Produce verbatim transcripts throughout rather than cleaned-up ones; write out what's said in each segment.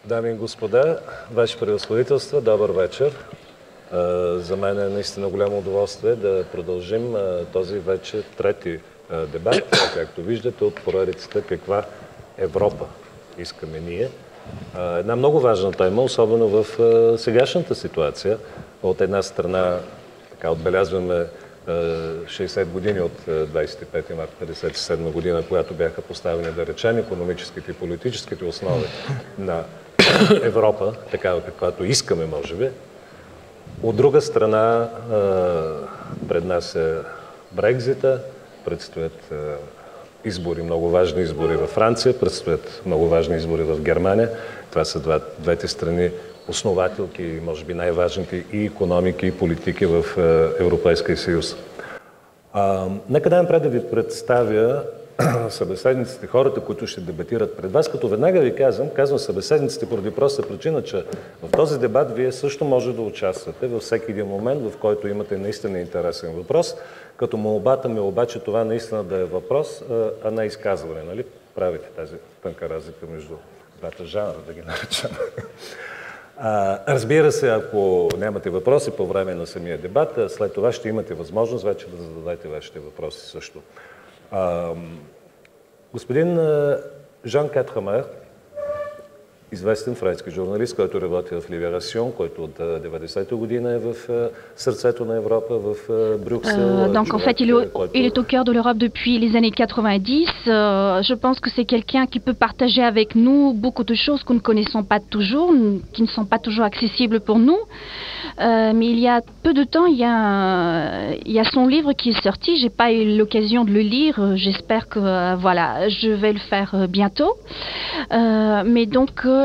Дами и господа, Ваше превъзходителство, добър вечер. За мен е наистина голямо удоволствие да продължим този вече трети дебат, както виждате, от поредицата каква Европа искаме ние. Една много важна тема, особено в сегашната ситуация. От една страна така отбелязваме шейсет години от двадесет и пети март петдесет и седма година, когато бяха поставени, да речем, икономическите и политическите основи на Европа, такава каквато искаме, може би. От друга страна, пред нас е Брекзита, предстоят избори, много важни избори във Франция, предстоят много важни избори в Германия. Това са два, двете страни основателки, може би най-важните и икономики, и политики в Европейския съюз. А, нека да напред да ви представя събеседниците, хората, които ще дебатират пред вас, като веднага ви казвам, казвам събеседниците поради проста причина, че в този дебат вие също може да участвате във всеки един момент, в който имате наистина интересен въпрос, като молбата ми обаче това наистина да е въпрос, а не изказване, нали? Правите тази тънка разлика между двата жанра, да ги наречем. А, разбира се, ако нямате въпроси по време на самия дебат, след това ще имате възможност вече да зададете вашите въпроси също. А, господин Жан Катремер, известен френски журналист, който работи в Libération, който от деветдесета година е в сърцето на Европа, в Брюксел. Euh, donc en fait, il est, il est au cœur de l'Europe depuis les années quatre-vingt-dix. Euh, je pense que c'est quelqu'un qui peut partager avec nous beaucoup de choses que nous ne connaissons pas toujours, qui ne sont pas toujours accessibles pour nous. Euh, mais il y a peu de temps, il y a, un, il y a son livre qui est sorti. J'ai pas eu l'occasion de le lire. J'espère que euh, voilà, je vais le faire euh, bientôt. Euh, mais donc euh,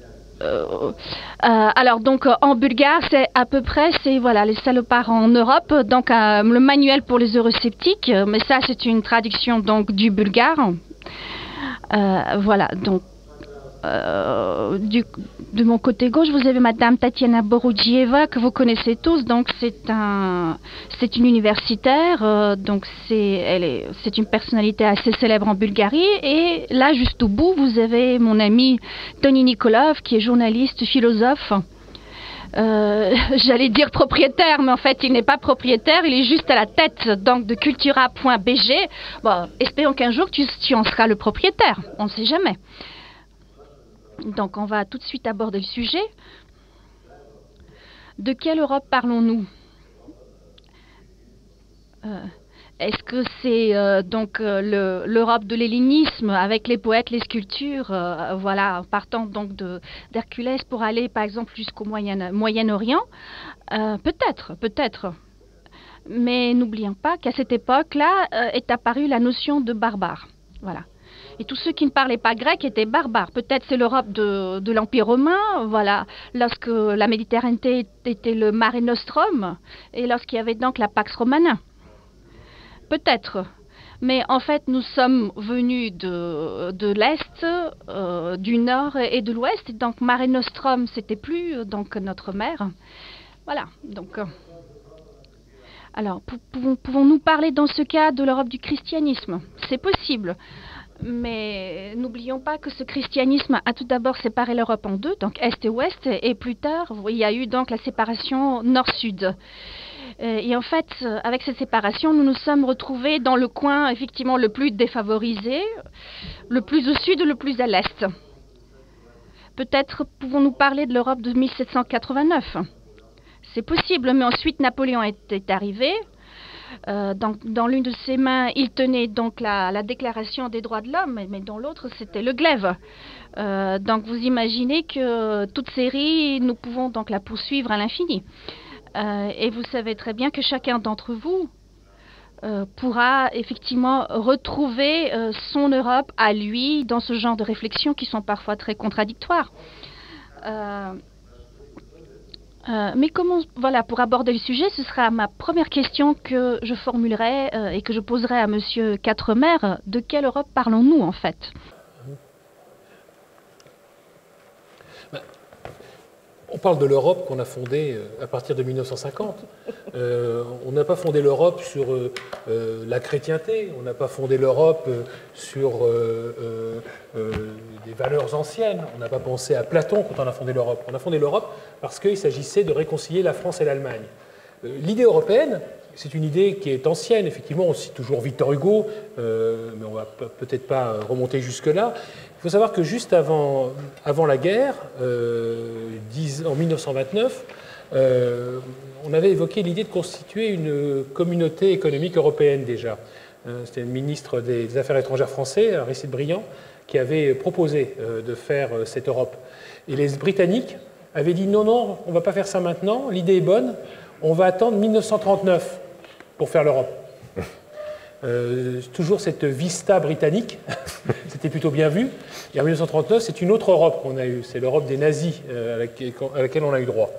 euh, alors donc en bulgare, c'est à peu près, c'est voilà les salopards en Europe. Donc euh, le manuel pour les eurosceptiques. Mais ça, c'est une traduction donc du bulgare. Euh, voilà donc. Euh, du, de mon côté gauche, vous avez Madame Tatiana Borodjieva, que vous connaissez tous. Donc c'est un, c'est une universitaire. Euh, donc c'est, elle est, c'est une personnalité assez célèbre en Bulgarie. Et là, juste au bout, vous avez mon ami Tony Nikolov, qui est journaliste, philosophe. Euh, j'allais dire propriétaire, mais en fait, il n'est pas propriétaire. Il est juste à la tête donc de Cultura point b g. Bon, espérons qu'un jour tu, tu en seras le propriétaire. On ne sait jamais. Donc on va tout de suite aborder le sujet. De quelle Europe parlons-nous? euh, Est-ce que c'est euh, donc euh, l'Europe de l'hellénisme avec les poètes, les sculptures, euh, voilà, partant donc d'Herculès pour aller par exemple jusqu'au Moyen, Moyen-Orient? euh, Peut-être, peut-être. Mais n'oublions pas qu'à cette époque-là euh, est apparue la notion de barbare. Voilà. Et tous ceux qui ne parlaient pas grec étaient barbares. Peut-être c'est l'Europe de, de l'Empire romain, voilà, lorsque la Méditerranée était le Mare Nostrum, et lorsqu'il y avait donc la Pax Romana. Peut-être. Mais en fait, nous sommes venus de, de l'Est, euh, du Nord et de l'Ouest. Donc Mare Nostrum, c'était plus euh, donc notre mer. Voilà. Donc, euh, alors, pouvons-nous parler dans ce cas de l'Europe du christianisme? C'est possible. Mais n'oublions pas que ce christianisme a tout d'abord séparé l'Europe en deux, donc Est et Ouest, et plus tard, il y a eu donc la séparation Nord-Sud. Et en fait, avec cette séparation, nous nous sommes retrouvés dans le coin, effectivement, le plus défavorisé, le plus au sud, le plus à l'est. Peut-être pouvons-nous parler de l'Europe de mille sept cent quatre-vingt-neuf. C'est possible, mais ensuite Napoléon est, est arrivé. Euh, dans dans l'une de ses mains, il tenait donc la, la déclaration des droits de l'homme, mais dans l'autre, c'était le glaive. Euh, donc vous imaginez que toute série, nous pouvons donc la poursuivre à l'infini. Euh, et vous savez très bien que chacun d'entre vous euh, pourra effectivement retrouver euh, son Europe à lui dans ce genre de réflexions qui sont parfois très contradictoires. Euh, Euh, mais comment, voilà, pour aborder le sujet, ce sera ma première question que je formulerai euh, et que je poserai à Monsieur Quatremer. De quelle Europe parlons-nous en fait? On parle de l'Europe qu'on a fondée à partir de mille neuf cent cinquante. Euh, on n'a pas fondé l'Europe sur euh, euh, la chrétienté, on n'a pas fondé l'Europe euh, sur euh, euh, euh, des valeurs anciennes, on n'a pas pensé à Platon quand on a fondé l'Europe. On a fondé l'Europe parce qu'il s'agissait de réconcilier la France et l'Allemagne. Euh, L'idée européenne, c'est une idée qui est ancienne, effectivement, on cite toujours Victor Hugo, euh, mais on ne va peut-être pas remonter jusque-là. Il faut savoir que juste avant, avant la guerre, euh, en mille neuf cent vingt-neuf, euh, on avait évoqué l'idée de constituer une communauté économique européenne déjà. Euh, C'était le ministre des Affaires étrangères français, Aristide Briand, qui avait proposé euh, de faire euh, cette Europe. Et les Britanniques avaient dit non, non, on ne va pas faire ça maintenant, l'idée est bonne, on va attendre mille neuf cent trente-neuf pour faire l'Europe. Euh, toujours cette vista britannique, c'était plutôt bien vu. Et en mille neuf cent trente-neuf, c'est une autre Europe qu'on a eue, c'est l'Europe des nazis euh, à, laquelle, à laquelle on a eu droit.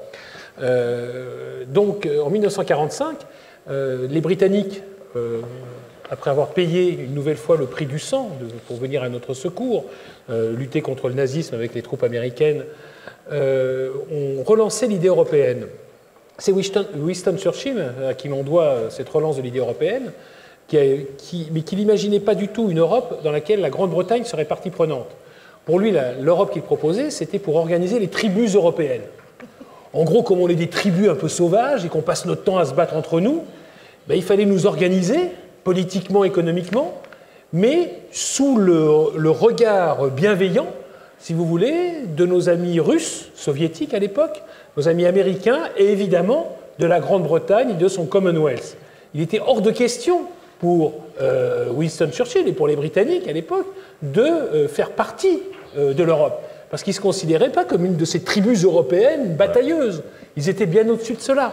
Euh, donc en mille neuf cent quarante-cinq, euh, les Britanniques, euh, après avoir payé une nouvelle fois le prix du sang de, pour venir à notre secours, euh, lutter contre le nazisme avec les troupes américaines, euh, ont relancé l'idée européenne. C'est Winston, Winston Churchill à qui l'on doit cette relance de l'idée européenne, qui a, qui, mais qui n'imaginait pas du tout une Europe dans laquelle la Grande-Bretagne serait partie prenante. Pour lui, l'Europe qu'il proposait, c'était pour organiser les tribus européennes. En gros, comme on est des tribus un peu sauvages et qu'on passe notre temps à se battre entre nous, ben, il fallait nous organiser politiquement, économiquement, mais sous le, le regard bienveillant, si vous voulez, de nos amis russes, soviétiques à l'époque, nos amis américains et évidemment de la Grande-Bretagne et de son Commonwealth. Il était hors de question pour euh, Winston Churchill et pour les Britanniques à l'époque de euh, faire partie euh, de l'Europe. Parce qu'ils ne se considéraient pas comme une de ces tribus européennes batailleuses. Ils étaient bien au-dessus de cela.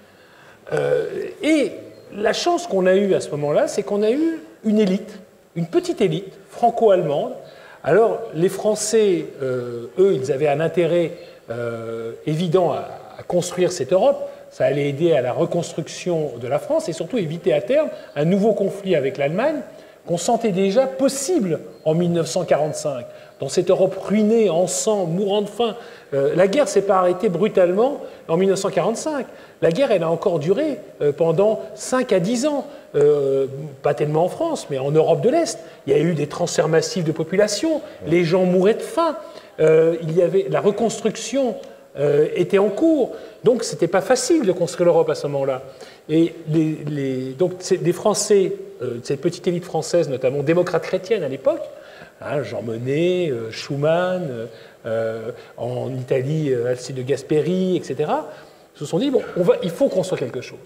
Euh, et la chance qu'on a eue à ce moment-là, c'est qu'on a eu une élite, une petite élite franco-allemande. Alors, les Français, euh, eux, ils avaient un intérêt euh, évident à, à construire cette Europe. Ça allait aider à la reconstruction de la France et surtout éviter à terme un nouveau conflit avec l'Allemagne qu'on sentait déjà possible en mille neuf cent quarante-cinq. Dans cette Europe ruinée, en sang, mourant de faim. Euh, la guerre ne s'est pas arrêtée brutalement en mille neuf cent quarante-cinq. La guerre, elle a encore duré euh, pendant cinq à dix ans. Euh, pas tellement en France, mais en Europe de l'Est. Il y a eu des transferts massifs de population. Les gens mouraient de faim. Euh, il y avait, la reconstruction euh, était en cours. Donc, ce n'était pas facile de construire l'Europe à ce moment-là. Et les, les, donc, des Français, euh, cette petite élite française, notamment démocrate chrétienne à l'époque, hein, Jean Monnet, euh, Schuman, euh, en Italie, euh, Alcide de Gasperi, et cetera, se sont dit, bon, on va, il faut construire quelque chose.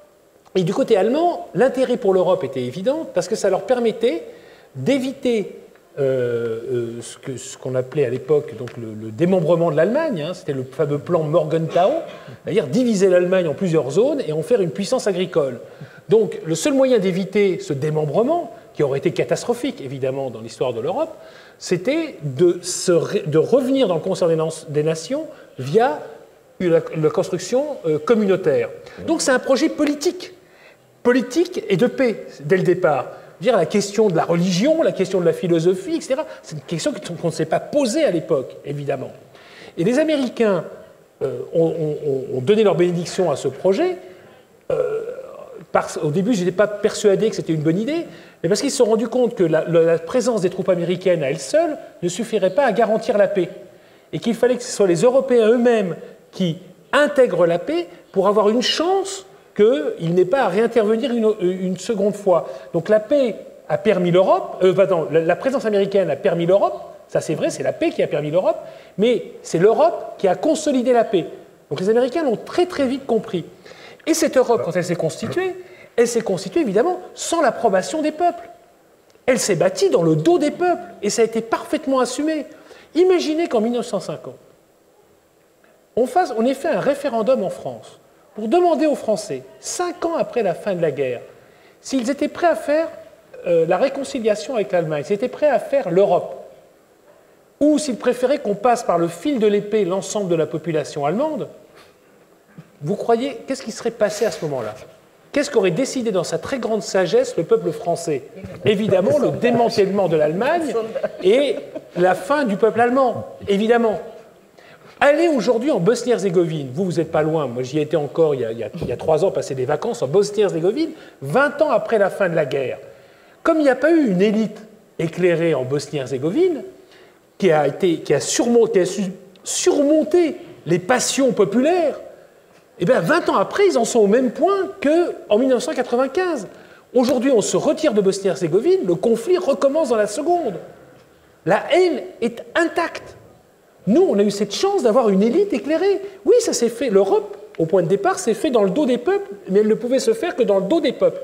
Et du côté allemand, l'intérêt pour l'Europe était évident parce que ça leur permettait d'éviter euh, euh, ce que, ce qu'on appelait à l'époque donc le, le démembrement de l'Allemagne, hein, c'était le fameux plan Morgenthau, c'est-à-dire diviser l'Allemagne en plusieurs zones et en faire une puissance agricole. Donc le seul moyen d'éviter ce démembrement, qui aurait été catastrophique évidemment dans l'histoire de l'Europe, c'était de, se, de revenir dans le concert des, des nations via la, la construction euh, communautaire. Donc c'est un projet politique. politique et de paix, dès le départ. Dire la question de la religion, la question de la philosophie, et cetera, c'est une question qu'on ne s'est pas posée à l'époque, évidemment. Et les Américains euh, ont, ont, ont donné leur bénédiction à ce projet. Euh, parce, au début, je n'étais pas persuadé que c'était une bonne idée, mais parce qu'ils se sont rendus compte que la, la présence des troupes américaines à elles seules ne suffirait pas à garantir la paix. Et qu'il fallait que ce soit les Européens eux-mêmes qui intègrent la paix pour avoir une chance qu'il n'ait pas à réintervenir une, une seconde fois. Donc la paix a permis l'Europe, euh, pardon, la, la présence américaine a permis l'Europe, ça c'est vrai, c'est la paix qui a permis l'Europe, mais c'est l'Europe qui a consolidé la paix. Donc les Américains l'ont très très vite compris. Et cette Europe, quand elle s'est constituée, elle s'est constituée évidemment sans l'approbation des peuples. Elle s'est bâtie dans le dos des peuples, et ça a été parfaitement assumé. Imaginez qu'en mille neuf cent cinquante, on, fasse, on ait fait un référendum en France, pour demander aux Français, cinq ans après la fin de la guerre, s'ils étaient prêts à faire euh, la réconciliation avec l'Allemagne, s'ils étaient prêts à faire l'Europe, ou s'ils préféraient qu'on passe par le fil de l'épée l'ensemble de la population allemande, vous croyez, qu'est-ce qui serait passé à ce moment-là? Qu'est-ce qu'aurait décidé dans sa très grande sagesse le peuple français? Évidemment, le démantèlement de l'Allemagne et la fin du peuple allemand, évidemment. Allez aujourd'hui en Bosnie-Herzégovine, vous, vous n'êtes pas loin, moi j'y étais encore il y, a, il, y a, il y a trois ans, passer des vacances en Bosnie-Herzégovine, vingt ans après la fin de la guerre. Comme il n'y a pas eu une élite éclairée en Bosnie-Herzégovine, qui a, été, qui a, surmonté, qui a su surmonter les passions populaires, eh bien vingt ans après, ils en sont au même point qu'en mille neuf cent quatre-vingt-quinze. Aujourd'hui, on se retire de Bosnie-Herzégovine, le conflit recommence dans la seconde. La haine est intacte. Nous, on a eu cette chance d'avoir une élite éclairée. Oui, ça s'est fait. L'Europe, au point de départ, s'est fait dans le dos des peuples, mais elle ne pouvait se faire que dans le dos des peuples.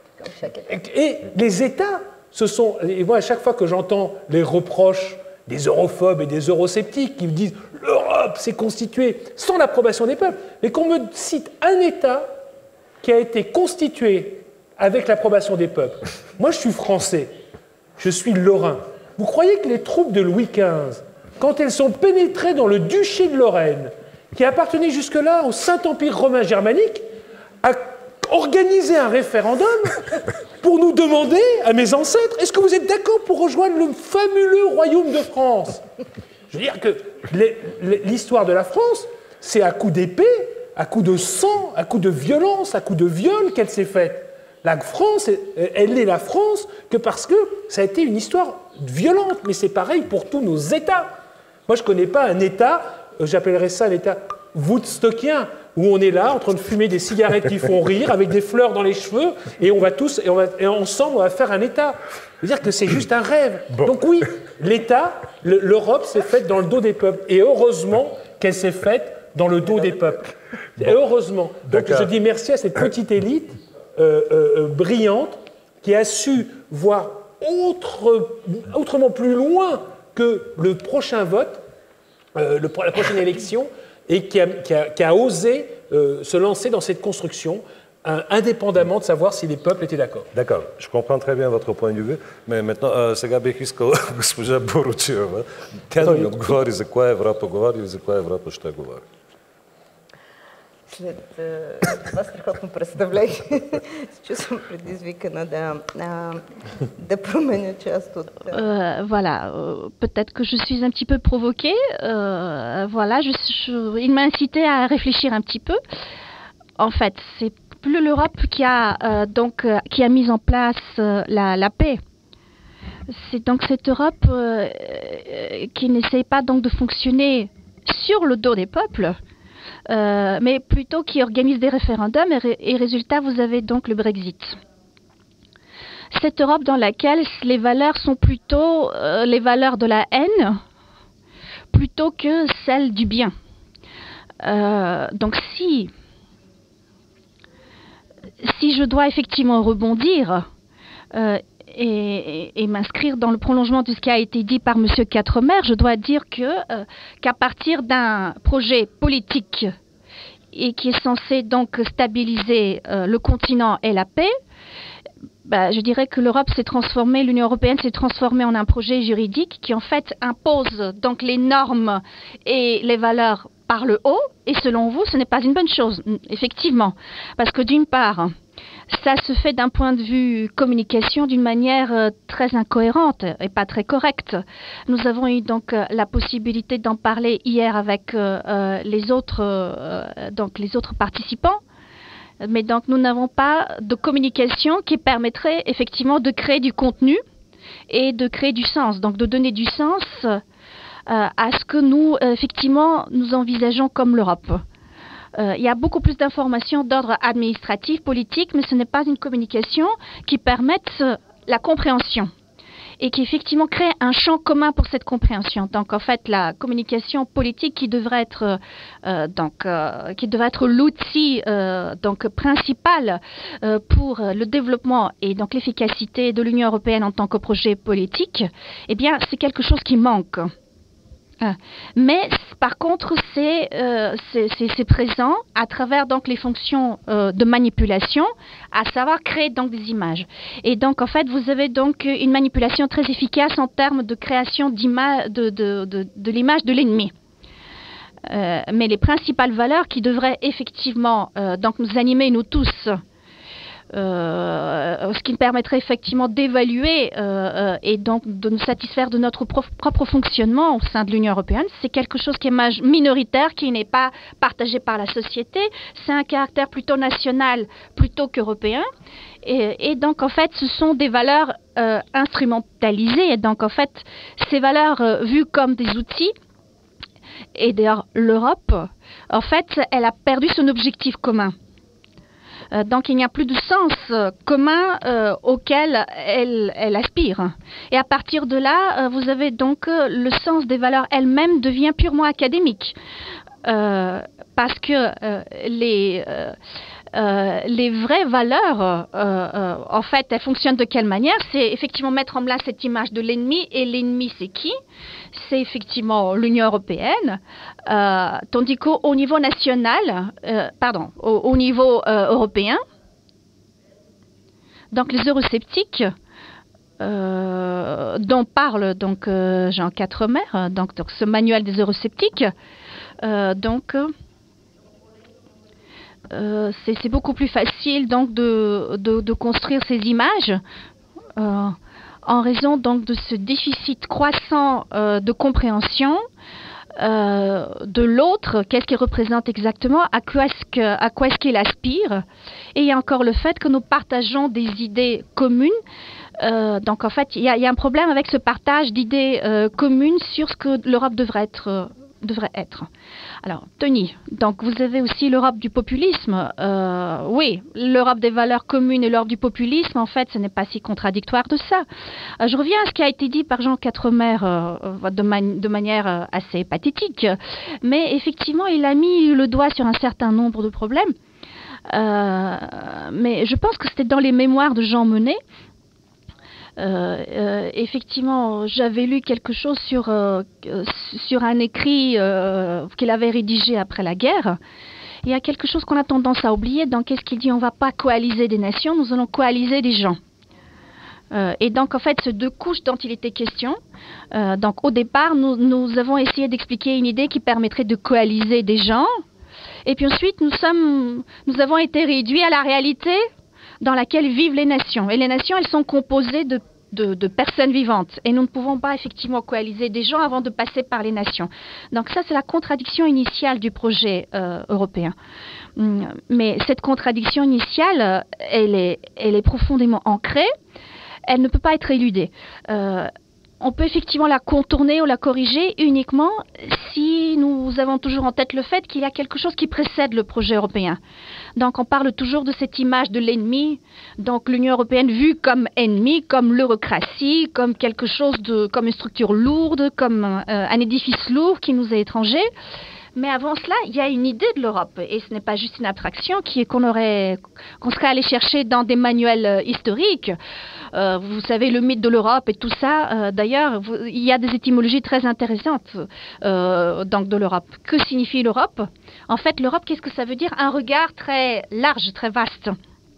Et les États se sont... Et moi, à chaque fois que j'entends les reproches des europhobes et des eurosceptiques qui me disent « l'Europe s'est constituée sans l'approbation des peuples », mais qu'on me cite un État qui a été constitué avec l'approbation des peuples. Moi, je suis français. Je suis lorrain. Vous croyez que les troupes de Louis quinze, quand elles sont pénétrées dans le duché de Lorraine, qui appartenait jusque-là au Saint-Empire romain germanique, a organisé un référendum pour nous demander, à mes ancêtres, est-ce que vous êtes d'accord pour rejoindre le fabuleux royaume de France? Je veux dire que l'histoire de la France, c'est à coups d'épée, à coups de sang, à coups de violence, à coups de viol qu'elle s'est faite. La France, elle n'est la France que parce que ça a été une histoire violente, mais c'est pareil pour tous nos États. Moi, je ne connais pas un État, j'appellerais ça l'État woodstockien, où on est là en train de fumer des cigarettes qui font rire, avec des fleurs dans les cheveux, et on va tous, et, on va, et ensemble, on va faire un État. Je veux dire que c'est juste un rêve. Bon. Donc oui, l'État, l'Europe s'est faite dans le dos des peuples, et heureusement qu'elle s'est faite dans le dos des peuples. Bon. Et heureusement. Donc je dis merci à cette petite élite euh, euh, brillante qui a su voir autre, autrement plus loin que le prochain vote, euh, le, la prochaine élection, et qui a, qui a, qui a osé euh, se lancer dans cette construction, euh, indépendamment de savoir si les peuples étaient d'accord. D'accord, je comprends très bien votre point de vue, mais maintenant, euh, сега бих искал госпожа Боручева, тя да ми отговори за коя Европа говори и за коя Европа ще говори. След това страхотно представление се чувствам предизвикана да, да променя част от... Euh, voilà, euh, peut-être que je suis un petit peu provoquée. Euh, voilà, je, je, il m'a incité à réfléchir un petit peu. En fait, c'est plus l'Europe qui a euh, donc euh, qui a mis en place euh, la, la paix. C'est donc cette Europe euh, qui n'essaye pas donc de fonctionner sur le dos des peuples. Euh, mais plutôt qui organise des référendums et, et résultat, vous avez donc le Brexit. Cette Europe dans laquelle les valeurs sont plutôt euh, les valeurs de la haine plutôt que celles du bien. Euh, donc si, si je dois effectivement rebondir euh, et, et, et m'inscrire dans le prolongement de ce qui a été dit par M. Quatremer, je dois dire que, euh, qu'à partir d'un projet politique et qui est censé donc stabiliser euh, le continent et la paix, bah, je dirais que l'Europe s'est transformée, l'Union européenne s'est transformée en un projet juridique qui en fait impose donc les normes et les valeurs par le haut, et selon vous, ce n'est pas une bonne chose, effectivement, parce que d'une part, ça se fait d'un point de vue communication d'une manière euh, très incohérente et pas très correcte. Nous avons eu donc euh, la possibilité d'en parler hier avec euh, euh, les autres, euh, donc les autres participants, mais donc nous n'avons pas de communication qui permettrait effectivement de créer du contenu et de créer du sens, donc de donner du sens euh, à ce que nous euh, effectivement nous envisageons comme l'Europe. Euh, il y a beaucoup plus d'informations d'ordre administratif, politique, mais ce n'est pas une communication qui permette euh, la compréhension et qui effectivement crée un champ commun pour cette compréhension. Donc en fait, la communication politique qui devrait être euh, donc euh, qui devrait être l'outil euh, donc principal euh, pour le développement et donc l'efficacité de l'Union européenne en tant que projet politique, eh bien c'est quelque chose qui manque. Mais par contre, c'est euh, présent à travers donc les fonctions euh, de manipulation, à savoir créer donc des images. Et donc en fait, vous avez donc une manipulation très efficace en termes de création d'image de, de, de, de l'image de l'ennemi. Euh, mais les principales valeurs qui devraient effectivement euh, donc nous animer nous tous euh, ce qui nous permettrait effectivement d'évaluer euh, euh, et donc de nous satisfaire de notre prof, propre fonctionnement au sein de l'Union européenne. C'est quelque chose qui est minoritaire, qui n'est pas partagé par la société. C'est un caractère plutôt national plutôt qu'européen. Et, et donc, en fait, ce sont des valeurs euh, instrumentalisées. Et donc, en fait, ces valeurs euh, vues comme des outils, et d'ailleurs, l'Europe, en fait, elle a perdu son objectif commun. Euh, donc, il n'y a plus de sens euh, commun euh, auquel elle, elle aspire. Et à partir de là, euh, vous avez donc euh, le sens des valeurs elles-mêmes devient purement académique. Euh, parce que euh, les... Euh, Euh, les vraies valeurs, euh, euh, en fait, elles fonctionnent de quelle manière? C'est effectivement mettre en place cette image de l'ennemi. Et l'ennemi, c'est qui? C'est effectivement l'Union européenne. Euh, tandis qu'au niveau national, euh, pardon, au, au niveau euh, européen, donc les eurosceptiques, euh, dont parle donc euh, Jean Quatremer, donc, donc ce manuel des eurosceptiques, euh, donc Euh, c'est beaucoup plus facile donc de, de, de construire ces images euh, en raison donc de ce déficit croissant euh, de compréhension euh, de l'autre, qu'est-ce qu'il représente exactement, à quoi est-ce que, à quoi est-ce qu'il aspire, et il y a encore le fait que nous partageons des idées communes. Euh, donc en fait, il y, y a un problème avec ce partage d'idées euh, communes sur ce que l'Europe devrait être. Euh, devrait être. Alors, Tony, donc vous avez aussi l'Europe du populisme. Euh, oui, l'Europe des valeurs communes et l'Europe du populisme, en fait, ce n'est pas si contradictoire de ça. Euh, je reviens à ce qui a été dit par Jean Quatremer euh, de, man de manière assez pathétique, mais effectivement, il a mis le doigt sur un certain nombre de problèmes. Euh, mais je pense que c'était dans les mémoires de Jean Monnet. Euh, euh, effectivement, j'avais lu quelque chose sur, euh, sur un écrit euh, qu'il avait rédigé après la guerre. Il y a quelque chose qu'on a tendance à oublier. Donc, qu'est-ce qu'il dit? On ne va pas coaliser des nations, nous allons coaliser des gens. Euh, et donc, en fait, ces deux couches dont il était question, euh, donc au départ, nous, nous avons essayé d'expliquer une idée qui permettrait de coaliser des gens. Et puis ensuite, nous, sommes, nous avons été réduits à la réalité dans laquelle vivent les nations. Et les nations, elles sont composées de, de, de personnes vivantes. Et nous ne pouvons pas effectivement coaliser des gens avant de passer par les nations. Donc ça, c'est la contradiction initiale du projet euh, européen. Mais cette contradiction initiale, elle est, elle est profondément ancrée. Elle ne peut pas être éludée. Euh, On peut effectivement la contourner ou la corriger uniquement si nous avons toujours en tête le fait qu'il y a quelque chose qui précède le projet européen. Donc on parle toujours de cette image de l'ennemi, donc l'Union européenne vue comme ennemi, comme l'eurocratie, comme quelque chose de, comme une structure lourde, comme euh, un édifice lourd qui nous est étranger. Mais avant cela, il y a une idée de l'Europe, et ce n'est pas juste une abstraction qui est qu'on aurait, qu'on serait allé chercher dans des manuels euh, historiques. Euh, vous savez, le mythe de l'Europe et tout ça. Euh, D'ailleurs, il y a des étymologies très intéressantes euh, donc de l'Europe. Que signifie l'Europe? En fait, l'Europe, qu'est-ce que ça veut dire? Un regard très large, très vaste.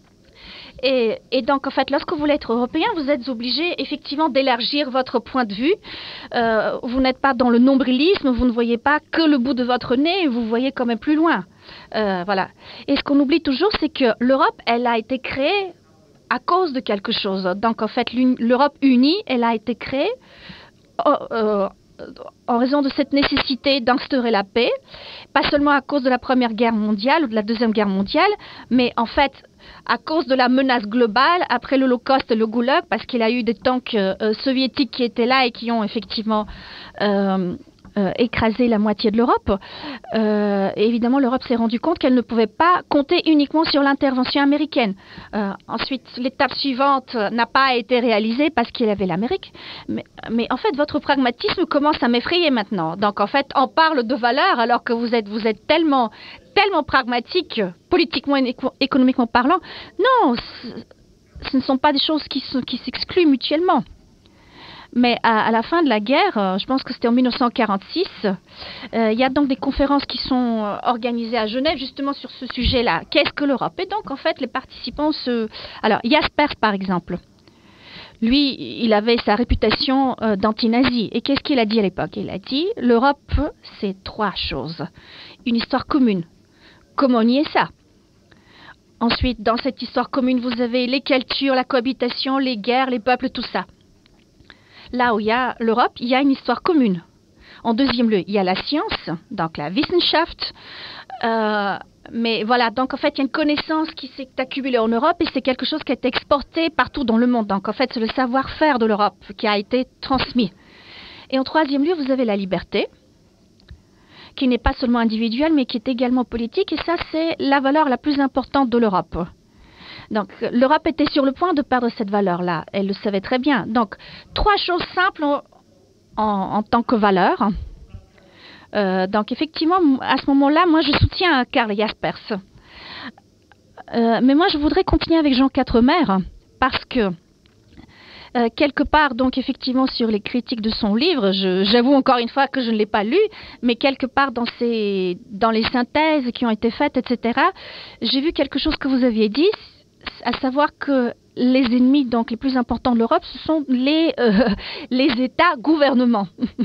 Et, et donc, en fait, lorsque vous voulez être européen, vous êtes obligé effectivement d'élargir votre point de vue. Euh, vous n'êtes pas dans le nombrilisme, vous ne voyez pas que le bout de votre nez, vous voyez quand même plus loin. Euh, voilà. Et ce qu'on oublie toujours, c'est que l'Europe, elle a été créée à cause de quelque chose. Donc, en fait, l'Europe unie, elle a été créée euh, en raison de cette nécessité d'instaurer la paix, pas seulement à cause de la Première Guerre mondiale ou de la Deuxième Guerre mondiale, mais en fait à cause de la menace globale après l'Holocauste et le Goulag, parce qu'il y a eu des tanks euh, soviétiques qui étaient là et qui ont effectivement euh, euh, écrasé la moitié de l'Europe. Euh, évidemment, l'Europe s'est rendue compte qu'elle ne pouvait pas compter uniquement sur l'intervention américaine. Euh, ensuite, l'étape suivante n'a pas été réalisée parce qu'il y avait l'Amérique. Mais, mais en fait, votre pragmatisme commence à m'effrayer maintenant. Donc, en fait, on parle de valeurs alors que vous êtes, vous êtes tellement... tellement pragmatique, politiquement et économiquement parlant. Non, ce ne sont pas des choses qui, qui s'excluent mutuellement. Mais à, à la fin de la guerre, je pense que c'était en mille neuf cent quarante-six, euh, il y a donc des conférences qui sont organisées à Genève justement sur ce sujet-là. Qu'est-ce que l'Europe? Et donc en fait, les participants se... Alors, Jaspers par exemple, lui, il avait sa réputation euh, d'anti-nazi. Et qu'est-ce qu'il a dit à l'époque? Il a dit, l'Europe, c'est trois choses. Une histoire commune. Comment nier ça? Ensuite, dans cette histoire commune, vous avez les cultures, la cohabitation, les guerres, les peuples, tout ça. Là où il y a l'Europe, il y a une histoire commune. En deuxième lieu, il y a la science, donc la Wissenschaft. Euh, mais voilà, donc en fait, il y a une connaissance qui s'est accumulée en Europe et c'est quelque chose qui est exporté partout dans le monde. Donc en fait, c'est le savoir-faire de l'Europe qui a été transmis. Et en troisième lieu, vous avez la liberté, qui n'est pas seulement individuelle, mais qui est également politique. Et ça, c'est la valeur la plus importante de l'Europe. Donc, l'Europe était sur le point de perdre cette valeur-là. Elle le savait très bien. Donc, trois choses simples en, en, en tant que valeur. Euh, donc, effectivement, à ce moment-là, moi, je soutiens Karl Jaspers. Euh, mais moi, je voudrais continuer avec Jean Quatremer, parce que Euh, quelque part, donc effectivement, sur les critiques de son livre, j'avoue encore une fois que je ne l'ai pas lu, mais quelque part dans, ces, dans les synthèses qui ont été faites, et cetera, j'ai vu quelque chose que vous aviez dit, à savoir que les ennemis donc, les plus importants de l'Europe, ce sont les, euh, les États-gouvernements.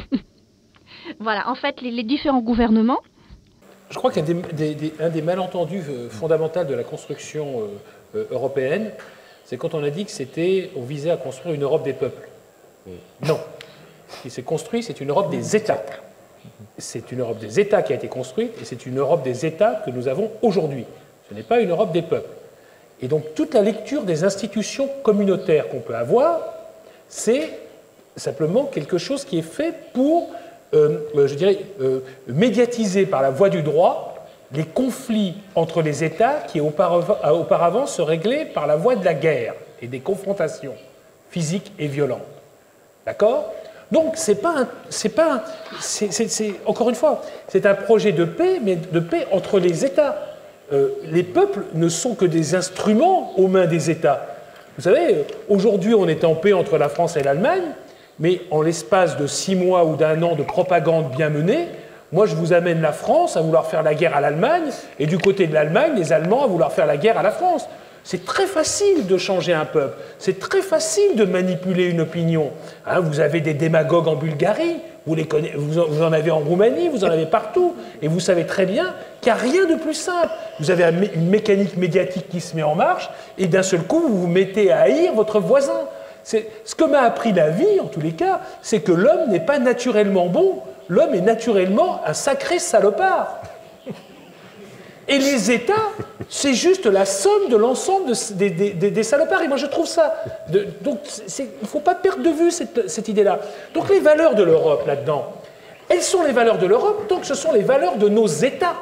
Voilà, en fait, les, les différents gouvernements. Je crois qu'un des, des, des, un des malentendus fondamentaux de la construction euh, euh, européenne, c'est quand on a dit que c'était, on visait à construire une Europe des peuples. Non. Ce qui s'est construit, c'est une Europe des États. C'est une Europe des États qui a été construite, et c'est une Europe des États que nous avons aujourd'hui. Ce n'est pas une Europe des peuples. Et donc, toute la lecture des institutions communautaires qu'on peut avoir, c'est simplement quelque chose qui est fait pour, euh, je dirais, euh, médiatiser par la voie du droit les conflits entre les États qui auparavant, auparavant se réglaient par la voie de la guerre et des confrontations physiques et violentes. D'accord? Donc, c'est pas un, c'est pas un, c'est, c'est, c'est, encore une fois, c'est un projet de paix, mais de paix entre les États. Euh, les peuples ne sont que des instruments aux mains des États. Vous savez, aujourd'hui, on est en paix entre la France et l'Allemagne, mais en l'espace de six mois ou d'un an de propagande bien menée, moi, je vous amène la France à vouloir faire la guerre à l'Allemagne, et du côté de l'Allemagne, les Allemands à vouloir faire la guerre à la France. C'est très facile de changer un peuple, c'est très facile de manipuler une opinion. Hein, vous avez des démagogues en Bulgarie, vous, les connaissez, vous, en, vous en avez en Roumanie, vous en avez partout, et vous savez très bien qu'il n'y a rien de plus simple. Vous avez une mécanique médiatique qui se met en marche, et d'un seul coup, vous vous mettez à haïr votre voisin. C'est, ce que m'a appris la vie, en tous les cas, c'est que l'homme n'est pas naturellement bon. L'homme est naturellement un sacré salopard. Et les États, c'est juste la somme de l'ensemble de, des, des, des salopards. Et moi, je trouve ça... De, donc, il ne faut pas perdre de vue cette, cette idée-là. Donc, les valeurs de l'Europe, là-dedans, elles sont les valeurs de l'Europe, donc ce sont les valeurs de nos États.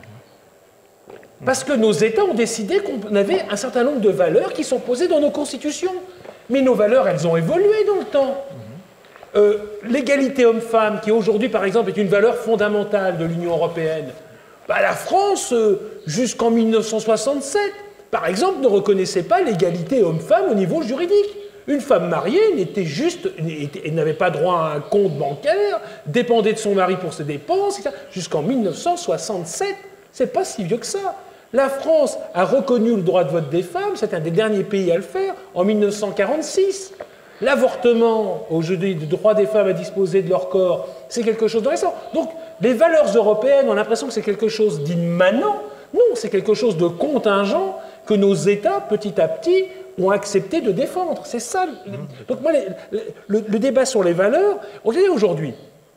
Parce que nos États ont décidé qu'on avait un certain nombre de valeurs qui sont posées dans nos constitutions. Mais nos valeurs, elles ont évolué dans le temps. Euh, l'égalité homme-femme, qui aujourd'hui, par exemple, est une valeur fondamentale de l'Union européenne, bah, la France, euh, jusqu'en mille neuf cent soixante-sept, par exemple, ne reconnaissait pas l'égalité homme-femme au niveau juridique. Une femme mariée n'était juste, elle n'avait pas droit à un compte bancaire, dépendait de son mari pour ses dépenses, et cetera. Jusqu'en mille neuf cent soixante-sept, c'est pas si vieux que ça. La France a reconnu le droit de vote des femmes, c'est un des derniers pays à le faire, en mille neuf cent quarante-six. L'avortement, aujourd'hui, le droit des femmes à disposer de leur corps, c'est quelque chose de récent. Donc, les valeurs européennes, on a l'impression que c'est quelque chose d'immanent. Non, c'est quelque chose de contingent que nos États, petit à petit, ont accepté de défendre. C'est ça. Donc, moi, les, le, le débat sur les valeurs, regardez aujourd'hui,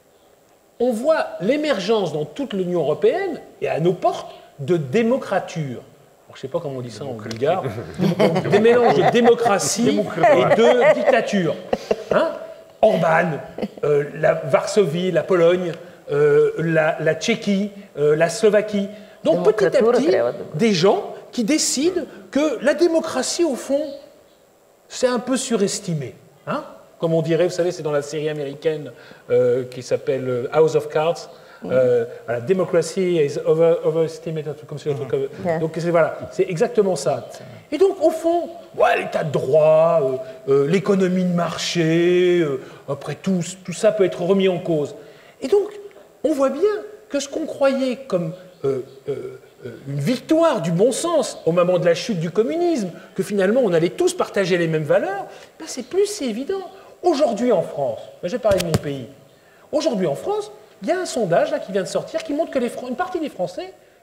on voit l'émergence dans toute l'Union européenne et à nos portes de démocrature. Je ne sais pas comment on dit ça en bulgare, des mélanges de démocratie et de dictature. Hein? Orban, euh, la Varsovie, la Pologne, euh, la, la Tchéquie, euh, la Slovaquie. Donc petit à petit, des gens qui décident que la démocratie, au fond, c'est un peu surestimé. Hein? Comme on dirait, vous savez, c'est dans la série américaine euh, qui s'appelle House of Cards. Euh, la démocratie is over, overestimated, un truc comme ça. Mm-hmm. Yeah. Donc c'est voilà, c'est exactement ça. Et donc au fond, ouais, l'état de droit, euh, euh, l'économie de marché, euh, après tout, tout ça peut être remis en cause. Et donc on voit bien que ce qu'on croyait comme euh, euh, une victoire du bon sens au moment de la chute du communisme, que finalement on allait tous partager les mêmes valeurs, ben c'est plus si évident. Aujourd'hui en France, ben, je vais parler de mon pays. Aujourd'hui en France, il y a un sondage là, qui vient de sortir qui montre que les, une partie des Français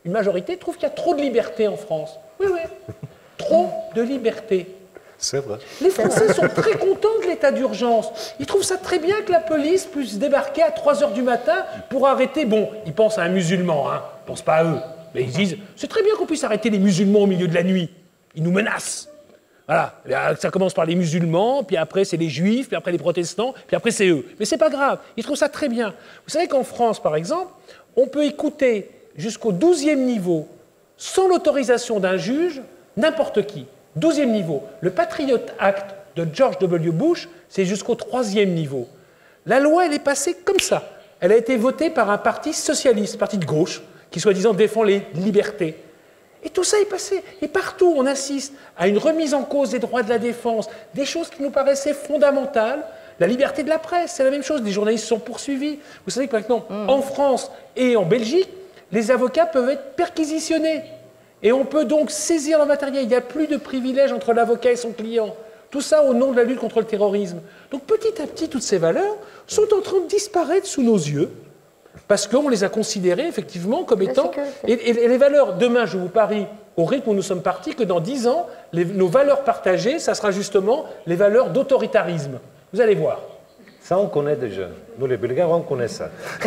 une majorité, trouve qu'il y a trop de liberté en France. Oui, oui, trop de liberté. C'est vrai. Les Français sont très contents de l'état d'urgence. Ils trouvent ça très bien que la police puisse débarquer à trois heures du matin pour arrêter... Bon, ils pensent à un musulman, hein. Ils ne pensent pas à eux. Mais ils disent, c'est très bien qu'on puisse arrêter les musulmans au milieu de la nuit. Ils nous menacent. Voilà, ça commence par les musulmans, puis après c'est les juifs, puis après les protestants, puis après c'est eux. Mais c'est pas grave, ils trouvent ça très bien. Vous savez qu'en France, par exemple, on peut écouter jusqu'au douzième niveau, sans l'autorisation d'un juge, n'importe qui. douzième niveau. Le Patriot Act de George W. Bush, c'est jusqu'au troisième niveau. La loi, elle est passée comme ça. Elle a été votée par un parti socialiste, parti de gauche, qui soi-disant défend les libertés. Et tout ça est passé. Et partout, on assiste à une remise en cause des droits de la défense, des choses qui nous paraissaient fondamentales. La liberté de la presse, c'est la même chose. Des journalistes sont poursuivis. Vous savez que maintenant, mmh. en France et en Belgique, les avocats peuvent être perquisitionnés. Et on peut donc saisir leur matériel. Il n'y a plus de privilège entre l'avocat et son client. Tout ça au nom de la lutte contre le terrorisme. Donc petit à petit, toutes ces valeurs sont en train de disparaître sous nos yeux. Parce qu'on les a considérées effectivement comme étant... Et, et, et les valeurs, demain, je vous parie, au rythme où nous sommes partis, que dans dix ans, les, nos valeurs partagées, ça sera justement les valeurs d'autoritarisme. Vous allez voir. Ça, on connaît déjà. Nous, les Bulgares, on connaît ça.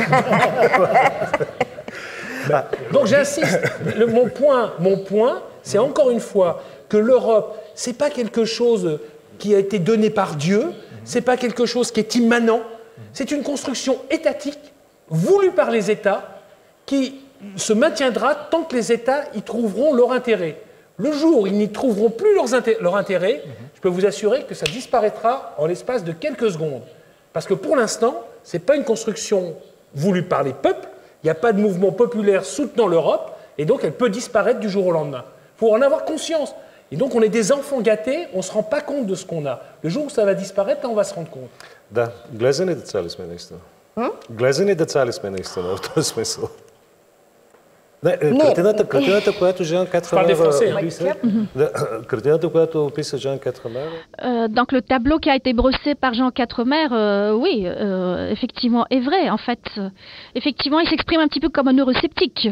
bah, donc j'insiste, le, mon point, mon point c'est encore une fois que l'Europe, ce n'est pas quelque chose qui a été donné par Dieu, ce n'est pas quelque chose qui est immanent, c'est une construction étatique voulu par les États, qui se maintiendra tant que les États y trouveront leur intérêt. Le jour où ils n'y trouveront plus leurs inté- leur intérêt, mmh. je peux vous assurer que ça disparaîtra en l'espace de quelques secondes. Parce que pour l'instant, ce n'est pas une construction voulue par les peuples, il n'y a pas de mouvement populaire soutenant l'Europe, et donc elle peut disparaître du jour au lendemain. Il faut en avoir conscience. Et donc on est des enfants gâtés, on ne se rend pas compte de ce qu'on a. Le jour où ça va disparaître, là, on va se rendre compte. Да, глезени деца ли сме наистина? Глезени деца ли сме наистина в този смисъл? Не, картината, картината, която Жан Катрамер описа, картината, която описа Жан Катрамер. Donc le tableau qui a été brossé par Jean Quatremer, euh, oui, euh, effectivement, est vrai. En fait, euh, effectivement, il s'exprime un petit peu comme un neurosceptique.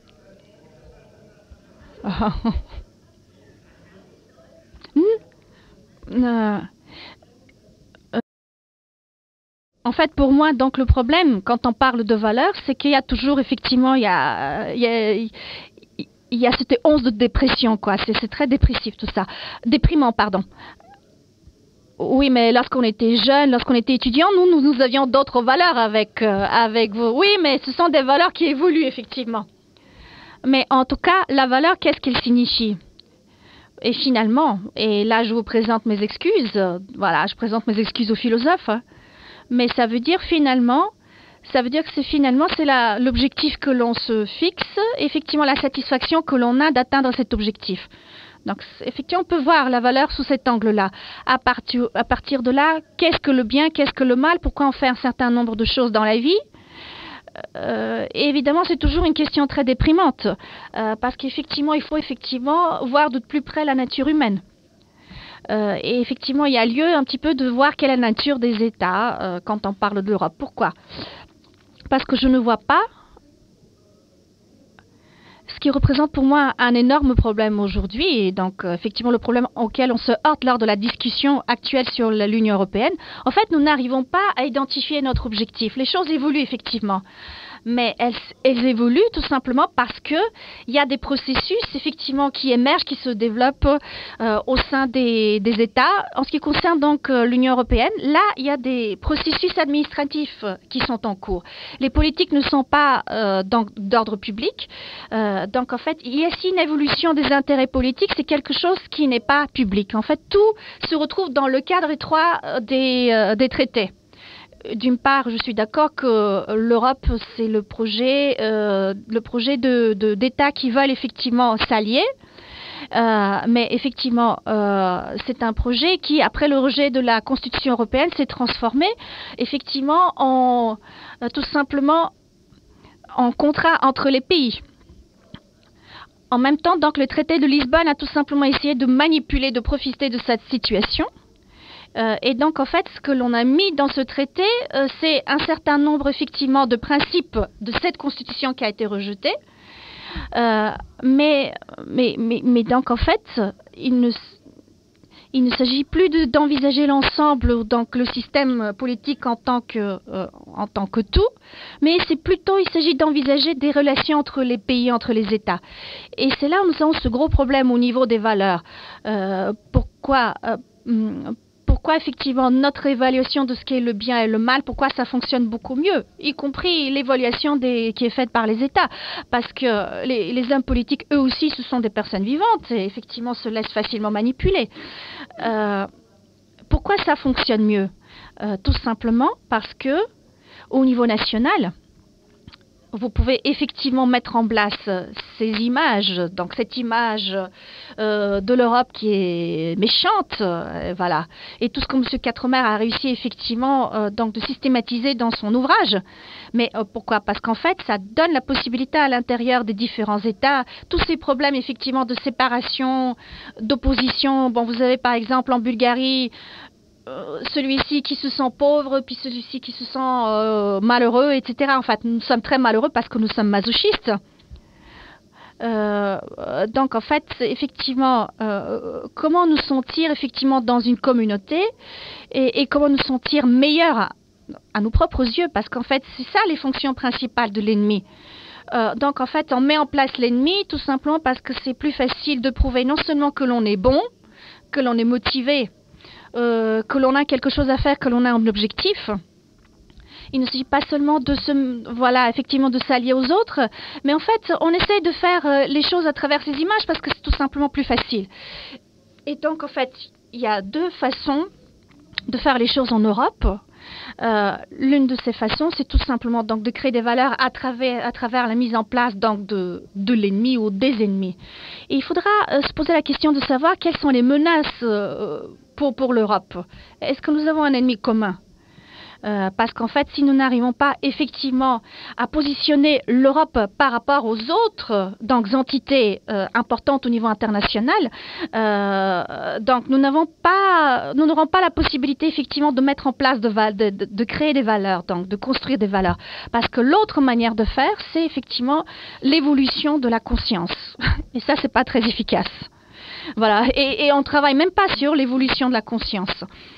hmm. euh, En fait, pour moi, donc le problème, quand on parle de valeurs, c'est qu'il y a toujours, effectivement, il y a, il y a, il y a cette once de dépression, quoi. C'est, c'est très dépressif, tout ça. Déprimant, pardon. Oui, mais lorsqu'on était jeune, lorsqu'on était étudiant, nous, nous, nous avions d'autres valeurs avec, euh, avec vous. Oui, mais ce sont des valeurs qui évoluent, effectivement. Mais en tout cas, la valeur, qu'est-ce qu'elle signifie ? Et finalement, et là, je vous présente mes excuses. Euh, voilà, je présente mes excuses aux philosophes. Hein. Mais ça veut dire finalement, ça veut dire que c'est finalement c'est la, l'objectif que l'on se fixe, effectivement la satisfaction que l'on a d'atteindre cet objectif. Donc effectivement on peut voir la valeur sous cet angle-là. À partir, à partir de là, qu'est-ce que le bien, qu'est-ce que le mal, pourquoi on fait un certain nombre de choses dans la vie. Euh, et évidemment c'est toujours une question très déprimante, euh, parce qu'effectivement il faut effectivement voir de plus près la nature humaine. Euh, et effectivement, il y a lieu un petit peu de voir quelle est la nature des États euh, quand on parle de l'Europe. Pourquoi ? Parce que je ne vois pas ce qui représente pour moi un énorme problème aujourd'hui, et donc euh, effectivement le problème auquel on se heurte lors de la discussion actuelle sur l'Union européenne. En fait, nous n'arrivons pas à identifier notre objectif. Les choses évoluent effectivement. Mais elles, elles évoluent tout simplement parce qu'il y a des processus effectivement qui émergent, qui se développent euh, au sein des, des États. En ce qui concerne donc euh, l'Union européenne, là, il y a des processus administratifs qui sont en cours. Les politiques ne sont pas euh, d'ordre public. Euh, donc en fait, il y a ici une évolution des intérêts politiques. C'est quelque chose qui n'est pas public. En fait, tout se retrouve dans le cadre étroit des, euh, des traités. D'une part, je suis d'accord que l'Europe, c'est le projet, euh, le projet de, de, d'États qui veulent effectivement s'allier. Euh, mais effectivement, euh, c'est un projet qui, après le rejet de la Constitution européenne, s'est transformé effectivement en euh, tout simplement en contrat entre les pays. En même temps, donc, le traité de Lisbonne a tout simplement essayé de manipuler, de profiter de cette situation. Euh, et donc, en fait, ce que l'on a mis dans ce traité, euh, c'est un certain nombre, effectivement, de principes de cette constitution qui a été rejetée. Euh, mais, mais, mais, mais donc, en fait, il ne, il ne s'agit plus d'envisager l'ensemble, donc le système politique en tant que, euh, en tant que tout, mais c'est plutôt, il s'agit d'envisager des relations entre les pays, entre les États. Et c'est là où nous avons ce gros problème au niveau des valeurs. Euh, pourquoi euh, Pourquoi effectivement notre évaluation de ce qui est le bien et le mal, pourquoi ça fonctionne beaucoup mieux, y compris l'évaluation qui est faite par les États, parce que les, les hommes politiques, eux aussi, ce sont des personnes vivantes et effectivement se laissent facilement manipuler. Euh, pourquoi ça fonctionne mieux? euh, Tout simplement parce que au niveau national, vous pouvez effectivement mettre en place ces images, donc cette image euh, de l'Europe qui est méchante, euh, voilà, et tout ce que M. Quatremer a réussi effectivement euh, donc de systématiser dans son ouvrage. Mais euh, pourquoi? Parce qu'en fait, ça donne la possibilité à l'intérieur des différents États, tous ces problèmes effectivement de séparation, d'opposition. Bon, vous avez par exemple en Bulgarie, Euh, celui-ci qui se sent pauvre, puis celui-ci qui se sent euh, malheureux, et cetera. En fait, nous sommes très malheureux parce que nous sommes masochistes. Euh, donc, en fait, effectivement, euh, comment nous sentir effectivement dans une communauté et, et comment nous sentir meilleurs à, à nos propres yeux, parce qu'en fait, c'est ça les fonctions principales de l'ennemi. Euh, donc, en fait, on met en place l'ennemi tout simplement parce que c'est plus facile de prouver non seulement que l'on est bon, que l'on est motivé, Euh, que l'on a quelque chose à faire, que l'on a un objectif. Il ne s'agit pas seulement de se, voilà, effectivement de s'allier aux autres, mais en fait, on essaye de faire euh, les choses à travers ces images parce que c'est tout simplement plus facile. Et donc, en fait, il y a deux façons de faire les choses en Europe. Euh, L'une de ces façons, c'est tout simplement donc de créer des valeurs à travers, à travers la mise en place donc de, de l'ennemi ou des ennemis. Et il faudra euh, se poser la question de savoir quelles sont les menaces euh, pour, pour l'Europe. Est-ce que nous avons un ennemi commun? Euh, parce qu'en fait, si nous n'arrivons pas effectivement à positionner l'Europe par rapport aux autres donc, entités euh, importantes au niveau international, euh, donc nous n'avons pas, nous n'aurons pas la possibilité effectivement de mettre en place, de, de, de, de créer des valeurs, donc de construire des valeurs. Parce que l'autre manière de faire, c'est effectivement l'évolution de la conscience. Et ça, c'est pas très efficace. Voilà. Et, et on travaille même pas sur l'évolution de la conscience.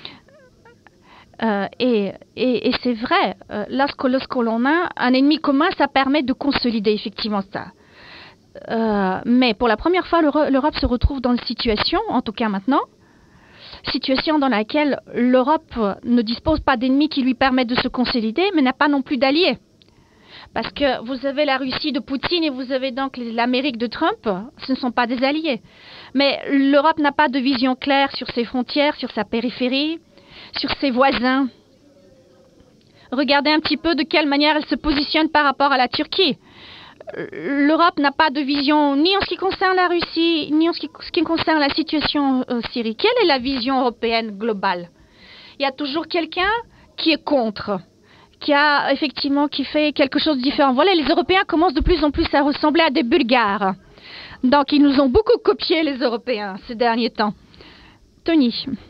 Euh, et et, et c'est vrai, euh, lorsque, lorsque l'on a un ennemi commun, ça permet de consolider effectivement ça. Euh, mais pour la première fois, l'Europe se retrouve dans une situation, en tout cas maintenant, situation dans laquelle l'Europe ne dispose pas d'ennemis qui lui permettent de se consolider, mais n'a pas non plus d'alliés. Parce que vous avez la Russie de Poutine et vous avez donc l'Amérique de Trump, ce ne sont pas des alliés. Mais l'Europe n'a pas de vision claire sur ses frontières, sur sa périphérie, sur ses voisins. Regardez un petit peu de quelle manière elle se positionne par rapport à la Turquie. L'Europe n'a pas de vision ni en ce qui concerne la Russie, ni en ce qui, ce qui concerne la situation euh, syrienne. Quelle est la vision européenne globale? Il y a toujours quelqu'un qui est contre, qui a effectivement qui fait quelque chose de différent. Voilà, les Européens commencent de plus en plus à ressembler à des Bulgares. Donc ils nous ont beaucoup copié, les Européens, ces derniers temps. Tony.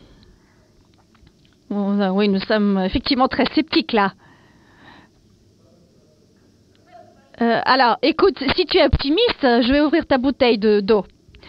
Oui, nous sommes effectivement très sceptiques là. Euh, alors, écoute, si tu es optimiste, je vais ouvrir ta bouteille de d'eau.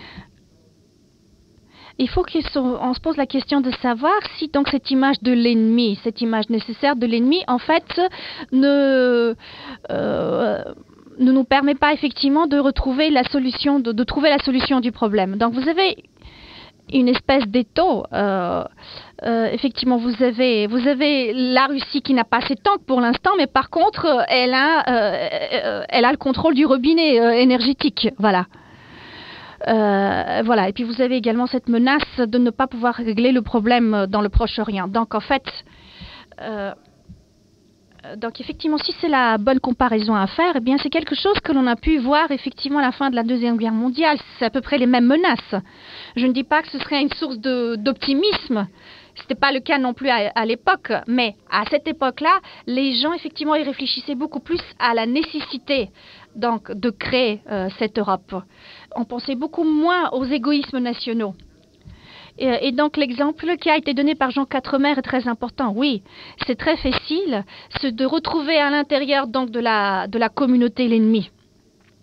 Il faut qu'on se pose la question de savoir si donc cette image de l'ennemi, cette image nécessaire de l'ennemi, en fait, ne, euh, ne nous permet pas effectivement de retrouver la solution, de, de trouver la solution du problème. Donc, vous avez une espèce d'étau. Euh, euh, effectivement, vous avez, vous avez la Russie qui n'a pas ses tanks pour l'instant, mais par contre, elle a, euh, elle a le contrôle du robinet euh, énergétique. Voilà. Euh, voilà. Et puis, vous avez également cette menace de ne pas pouvoir régler le problème dans le Proche-Orient. Donc, en fait, euh, donc effectivement, si c'est la bonne comparaison à faire, eh bien, c'est quelque chose que l'on a pu voir effectivement à la fin de la Deuxième Guerre mondiale. C'est à peu près les mêmes menaces. Je ne dis pas que ce serait une source d'optimisme. Ce n'était pas le cas non plus à, à l'époque, mais à cette époque-là, les gens effectivement y réfléchissaient beaucoup plus à la nécessité donc de créer euh, cette Europe. On pensait beaucoup moins aux égoïsmes nationaux. Et, et donc l'exemple qui a été donné par Jean Quatremer est très important. Oui, c'est très facile de retrouver à l'intérieur donc de la, de la communauté l'ennemi.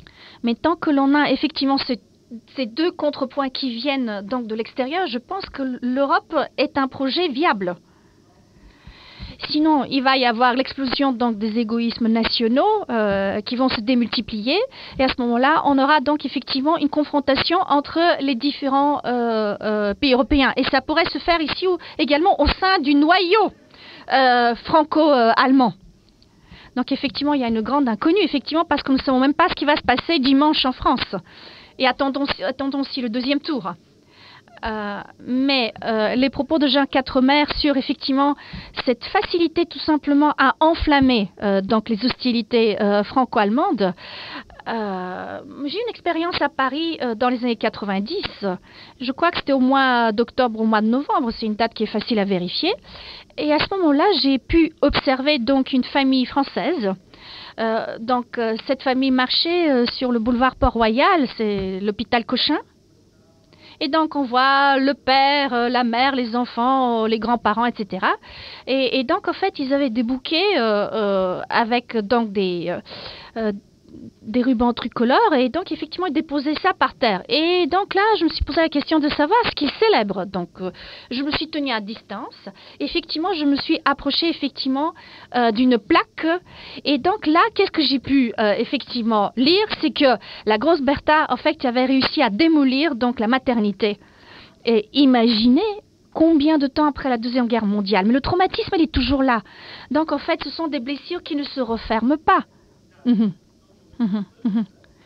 Mais tant que l'on a effectivement ce, ces deux contrepoints qui viennent donc de l'extérieur, je pense que l'Europe est un projet viable. Sinon, il va y avoir l'explosion donc des égoïsmes nationaux euh, qui vont se démultiplier. Et à ce moment-là, on aura donc effectivement une confrontation entre les différents euh, euh, pays européens. Et ça pourrait se faire ici ou, également au sein du noyau euh, franco-allemand. Donc effectivement, il y a une grande inconnue, effectivement, parce que nous ne savons même pas ce qui va se passer dimanche en France. Et attendons, attendons aussi le deuxième tour. Euh, mais euh, les propos de Jean Quatremer sur effectivement cette facilité tout simplement à enflammer euh, donc les hostilités euh, franco-allemandes. Euh, j'ai eu une expérience à Paris euh, dans les années quatre-vingt-dix. Je crois que c'était au mois d'octobre, au mois de novembre. C'est une date qui est facile à vérifier. Et à ce moment-là, j'ai pu observer donc une famille française. Euh, donc euh, cette famille marchait euh, sur le boulevard Port-Royal, c'est l'hôpital Cochin. Et donc, on voit le père, euh, la mère, les enfants, euh, les grands-parents, et cetera. Et, et donc, en fait, ils avaient des bouquets euh, euh, avec donc des, euh, euh, des rubans tricolores. Et donc, effectivement, ils déposaient ça par terre. Et donc là, je me suis posé la question de savoir ce qu'ils célèbrent. Donc, euh, je me suis tenue à distance. Effectivement, je me suis approchée, effectivement, euh, d'une plaque. Et donc là, qu'est-ce que j'ai pu, euh, effectivement, lire? C'est que la grosse Bertha, en fait, avait réussi à démolir, donc, la maternité. Et imaginez combien de temps après la Deuxième Guerre mondiale. Mais le traumatisme, il est toujours là. Donc, en fait, ce sont des blessures qui ne se referment pas. Mmh. Mmh, mmh.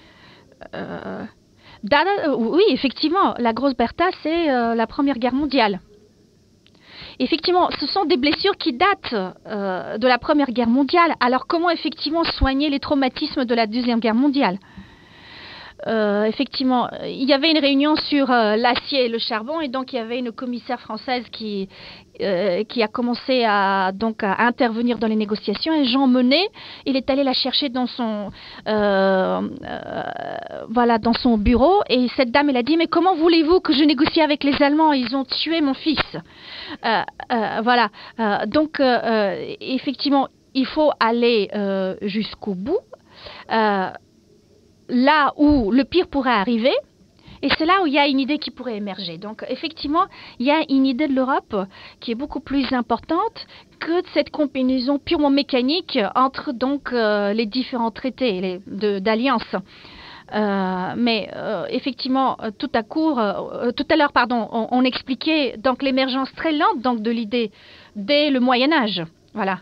Euh, Dada, euh, oui, effectivement, la grosse Bertha, c'est euh, la Première Guerre mondiale. Effectivement, ce sont des blessures qui datent euh, de la Première Guerre mondiale. Alors, comment effectivement soigner les traumatismes de la Deuxième Guerre mondiale? Euh, effectivement, il y avait une réunion sur euh, l'acier et le charbon, et donc il y avait une commissaire française qui, euh, qui a commencé à, donc, à intervenir dans les négociations. Et Jean Monnet, il est allé la chercher dans son, euh, euh, voilà, dans son bureau. Et cette dame, elle a dit: mais comment voulez-vous que je négocie avec les Allemands? Ils ont tué mon fils. Euh, euh, voilà. Euh, donc, euh, effectivement, il faut aller euh, jusqu'au bout. Euh, là où le pire pourrait arriver, et c'est là où il y a une idée qui pourrait émerger. Donc, effectivement, il y a une idée de l'Europe qui est beaucoup plus importante que de cette combinaison purement mécanique entre donc euh, les différents traités d'alliance. Euh, mais euh, effectivement, tout à court, euh, tout à l'heure, pardon, on, on expliquait donc l'émergence très lente donc de l'idée dès le Moyen Âge. Voilà.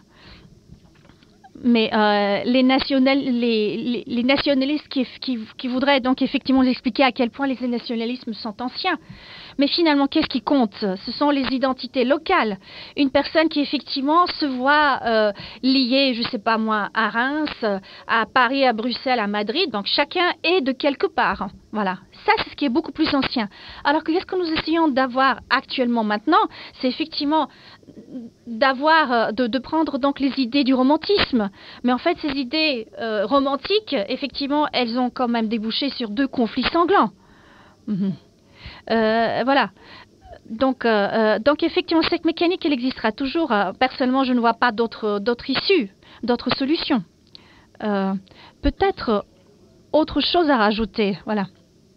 Mais euh, les, national, les, les, les nationalistes qui, qui, qui voudraient donc effectivement expliquer à quel point les nationalismes sont anciens. Mais finalement, qu'est-ce qui compte? Ce sont les identités locales. Une personne qui effectivement se voit euh, liée, je ne sais pas moi, à Reims, à Paris, à Bruxelles, à Madrid. Donc chacun est de quelque part. Voilà. Ça, c'est ce qui est beaucoup plus ancien. Alors que qu'est-ce que nous essayons d'avoir actuellement maintenant? C'est effectivement d'avoir, de, de prendre donc les idées du romantisme. Mais en fait, ces idées euh, romantiques, effectivement, elles ont quand même débouché sur deux conflits sanglants. Mmh. Euh, voilà. Donc, euh, donc, effectivement, cette mécanique, elle existera toujours. Euh, personnellement, je ne vois pas d'autres d'autres issues, d'autres solutions. Euh, Peut-être autre chose à rajouter. Voilà.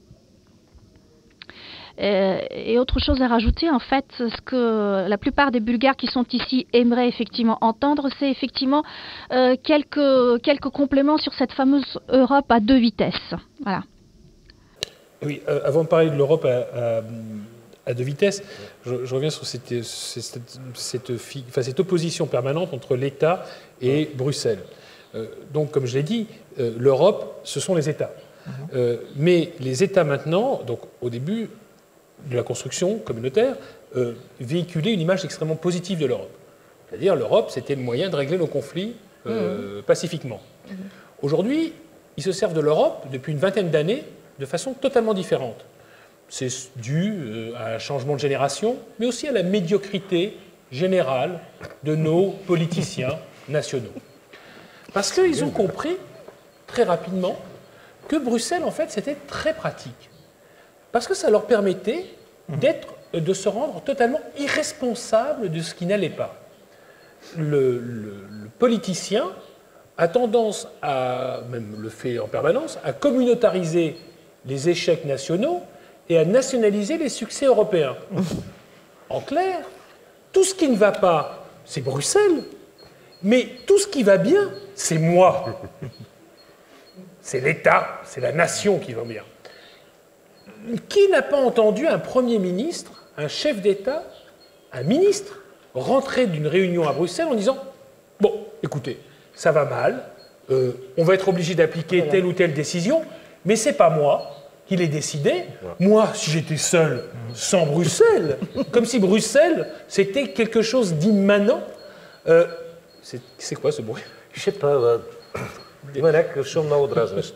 Euh, et autre chose à rajouter, en fait, ce que la plupart des Bulgares qui sont ici aimeraient effectivement entendre, c'est effectivement euh, quelques, quelques compléments sur cette fameuse Europe à deux vitesses. Voilà. Oui, euh, avant de parler de l'Europe à, à, à deux vitesses, je, je reviens sur cette, cette, cette, enfin, cette opposition permanente entre l'État et Bruxelles. Euh, donc, comme je l'ai dit, euh, l'Europe, ce sont les États. Mm-hmm. euh, mais les États maintenant, donc au début de la construction communautaire, euh, véhiculaient une image extrêmement positive de l'Europe. C'est-à-dire l'Europe, c'était le moyen de régler nos conflits euh, mmh. pacifiquement. Mmh. Aujourd'hui, ils se servent de l'Europe depuis une vingtaine d'années de façon totalement différente. C'est dû euh, à un changement de génération, mais aussi à la médiocrité générale de nos politiciens nationaux. Parce qu'ils ont compris très rapidement que Bruxelles, en fait, c'était très pratique. Parce que ça leur permettait d'être, de se rendre totalement irresponsables de ce qui n'allait pas. Le, le, le politicien a tendance à, même le fait en permanence, à communautariser les échecs nationaux et à nationaliser les succès européens. En clair, tout ce qui ne va pas, c'est Bruxelles, mais tout ce qui va bien, c'est moi. C'est l'État, c'est la nation qui va bien. Qui n'a pas entendu un Premier ministre, un chef d'État, un ministre, rentrer d'une réunion à Bruxelles en disant « Bon, écoutez, ça va mal, euh, on va être obligé d'appliquer telle ou telle décision, mais c'est pas moi qui l'ai décidé. Moi, si j'étais seul, sans Bruxelles, comme si Bruxelles, c'était quelque chose d'immanent. Euh, c'est quoi ce bruit? Je sais pas, има някакъв шум много дразнещ.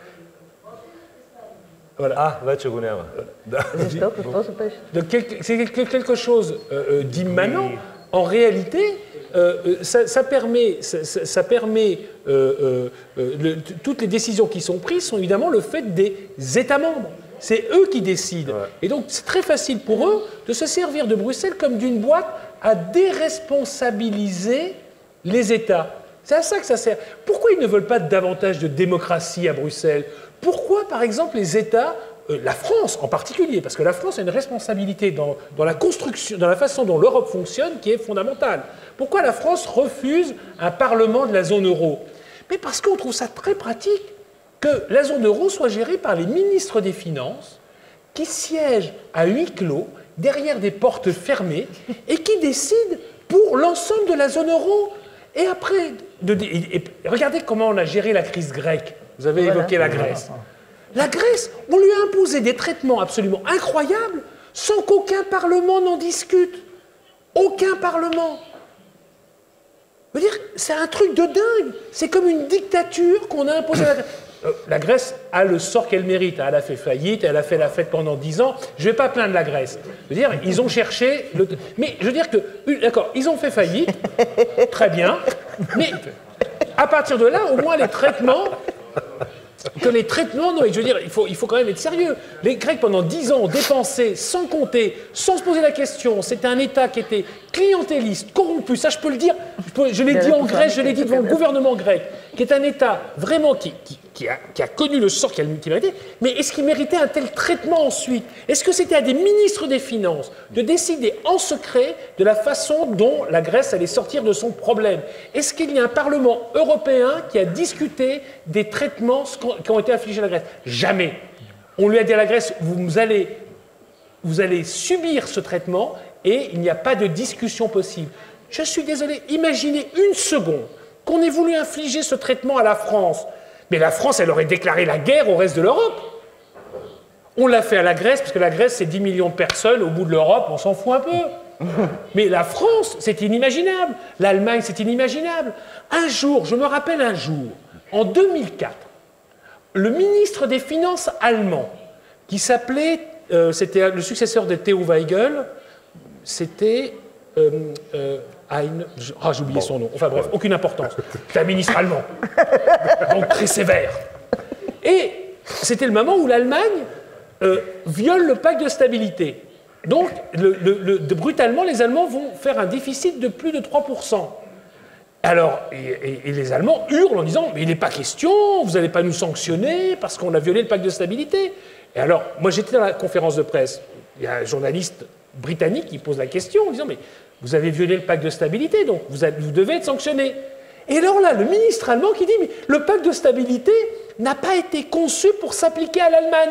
Voilà. Ah, вече го няма. Защо? Какво се беше? C'est quelque chose euh, d'immanent. En réalité, euh, ça, ça permet, ça, ça permet euh, euh, le, toutes les décisions qui sont prises sont évidemment le fait des États membres. C'est eux qui décident. Ouais. Et donc, c'est très facile pour eux de se servir de Bruxelles comme d'une boîte à déresponsabiliser les États. C'est à ça que ça sert. Pourquoi ils ne veulent pas davantage de démocratie à Bruxelles? Pourquoi, par exemple, les États, euh, la France en particulier, parce que la France a une responsabilité dans, dans la construction, dans la façon dont l'Europe fonctionne qui est fondamentale. Pourquoi la France refuse un parlement de la zone euro? Mais parce qu'on trouve ça très pratique que la zone euro soit gérée par les ministres des Finances qui siègent à huis clos, derrière des portes fermées, et qui décident pour l'ensemble de la zone euro. Et après, de, et, et regardez comment on a géré la crise grecque. Vous avez voilà. évoqué la Grèce. La Grèce, on lui a imposé des traitements absolument incroyables sans qu'aucun parlement n'en discute. Aucun parlement. Je veux dire, c'est un truc de dingue. C'est comme une dictature qu'on a imposée à la Grèce. Euh, la Grèce a le sort qu'elle mérite. Elle a fait faillite, elle a fait la fête pendant dix ans. Je ne vais pas plaindre la Grèce. Je veux dire, ils ont cherché... Le... Mais je veux dire que... D'accord, ils ont fait faillite. Très bien. Mais à partir de là, au moins les traitements... Que les traitements, non, je veux dire, il faut, il faut quand même être sérieux. Les Grecs, pendant dix ans, ont dépensé sans compter, sans se poser la question. C'était un État qui était clientéliste, corrompu, ça je peux le dire. Je, peux, je l'ai dit en Grèce, je l'ai dit devant le gouvernement grec, qui est un État vraiment qui, qui, qui, a, qui a connu le sort qu'il méritait. Mais est-ce qu'il méritait un tel traitement ensuite? Est-ce que c'était à des ministres des Finances de décider en secret de la façon dont la Grèce allait sortir de son problème? Est-ce qu'il y a un Parlement européen qui a discuté des traitements qui ont été affligés à la Grèce? Jamais. On lui a dit à la Grèce, vous allez, vous allez subir ce traitement et il n'y a pas de discussion possible. Je suis désolé, imaginez une seconde qu'on ait voulu infliger ce traitement à la France. Mais la France, elle aurait déclaré la guerre au reste de l'Europe. On l'a fait à la Grèce, parce que la Grèce, c'est dix millions de personnes. Au bout de l'Europe, on s'en fout un peu. Mais la France, c'est inimaginable. L'Allemagne, c'est inimaginable. Un jour, je me rappelle un jour, en deux mille quatre, le ministre des Finances allemand, qui s'appelait, euh, c'était le successeur de Theo Weigel, c'était euh, euh, Hein, ah, j'ai oublié son nom. Enfin bref, aucune importance. C'est un ministre allemand, donc très sévère. Et c'était le moment où l'Allemagne euh, viole le pacte de stabilité. Donc, le, le, le, de, brutalement, les Allemands vont faire un déficit de plus de trois pour cent. Alors, et, et, et les Allemands hurlent en disant « Mais il n'est pas question, vous n'allez pas nous sanctionner parce qu'on a violé le pacte de stabilité. » Et alors, moi j'étais dans la conférence de presse. Il y a un journaliste britannique qui pose la question en disant « Mais vous avez violé le pacte de stabilité, donc vous, avez, vous devez être sanctionné. » Et alors là, le ministre allemand qui dit « Mais le pacte de stabilité n'a pas été conçu pour s'appliquer à l'Allemagne. »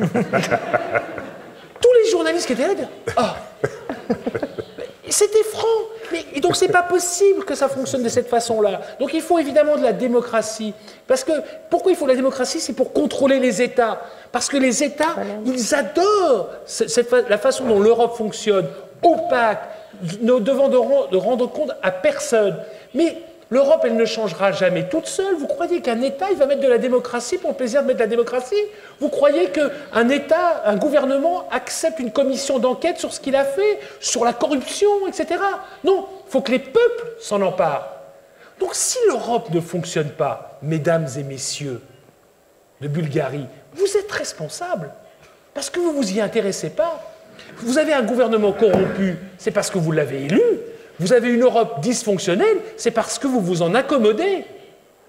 Tous les journalistes qui étaient là disent « Ah, c'était franc. Mais, et donc, c'est pas possible que ça fonctionne de cette façon-là. Donc, il faut évidemment de la démocratie. Parce que, pourquoi il faut de la démocratie? C'est pour contrôler les États. Parce que les États, ils adorent cette, la façon dont l'Europe fonctionne, opaque, ne devant de, de rendre compte à personne. Mais l'Europe, elle ne changera jamais toute seule. Vous croyez qu'un État, il va mettre de la démocratie pour le plaisir de mettre de la démocratie? Vous croyez qu'un État, un gouvernement accepte une commission d'enquête sur ce qu'il a fait, sur la corruption, et cetera. Non, il faut que les peuples s'en emparent. Donc si l'Europe ne fonctionne pas, mesdames et messieurs de Bulgarie, vous êtes responsables parce que vous ne vous y intéressez pas. Vous avez un gouvernement corrompu, c'est parce que vous l'avez élu. Vous avez une Europe dysfonctionnelle, c'est parce que vous vous en accommodez.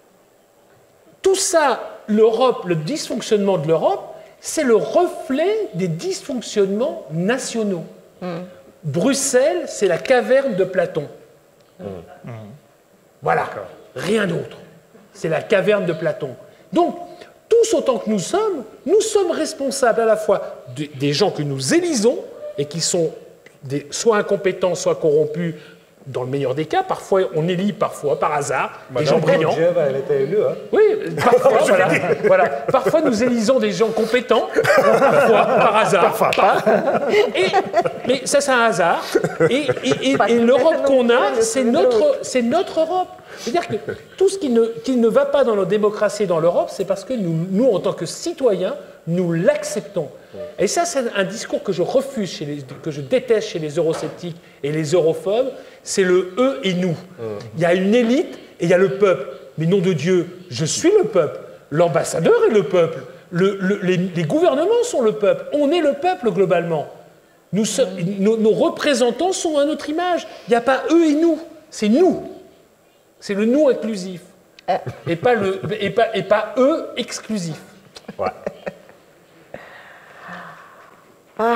ça, l'Europe, le dysfonctionnement de l'Europe, c'est le reflet des dysfonctionnements nationaux. Mmh. Bruxelles, c'est la caverne de Platon. Mmh. Mmh. Voilà, rien d'autre. C'est la caverne de Platon. Donc, tous autant que nous sommes, nous sommes responsables à la fois de, des gens que nous élisons et qui sont des, soit incompétents, soit corrompus, dans le meilleur des cas. Parfois, on élit parfois, par hasard, bah des gens brillants. Elle était élue, hein. Oui, parfois, voilà, voilà. Parfois, nous élisons des gens compétents, parfois, par hasard. Parfois pas. Et, mais ça, c'est un hasard. Et, et, et, et l'Europe qu'on a, c'est notre, c'est notre Europe. C'est-à-dire que tout ce qui ne, qui ne va pas dans nos démocraties dans l'Europe, c'est parce que nous, nous, en tant que citoyens, nous l'acceptons. Et ça, c'est un discours que je refuse, chez les, que je déteste chez les eurosceptiques et les europhobes, c'est le « eux » et « nous ». Il y a une élite et il y a le peuple. Mais nom de Dieu, je suis le peuple. L'ambassadeur est le peuple. Le, le, les, les gouvernements sont le peuple. On est le peuple, globalement. Nous sommes, nos, nos représentants sont à notre image. Il n'y a pas « eux » et « nous ». C'est « nous ». C'est le « nous » inclusif. Et pas, le, et pas, et pas « eux » exclusif. Ouais. Ah.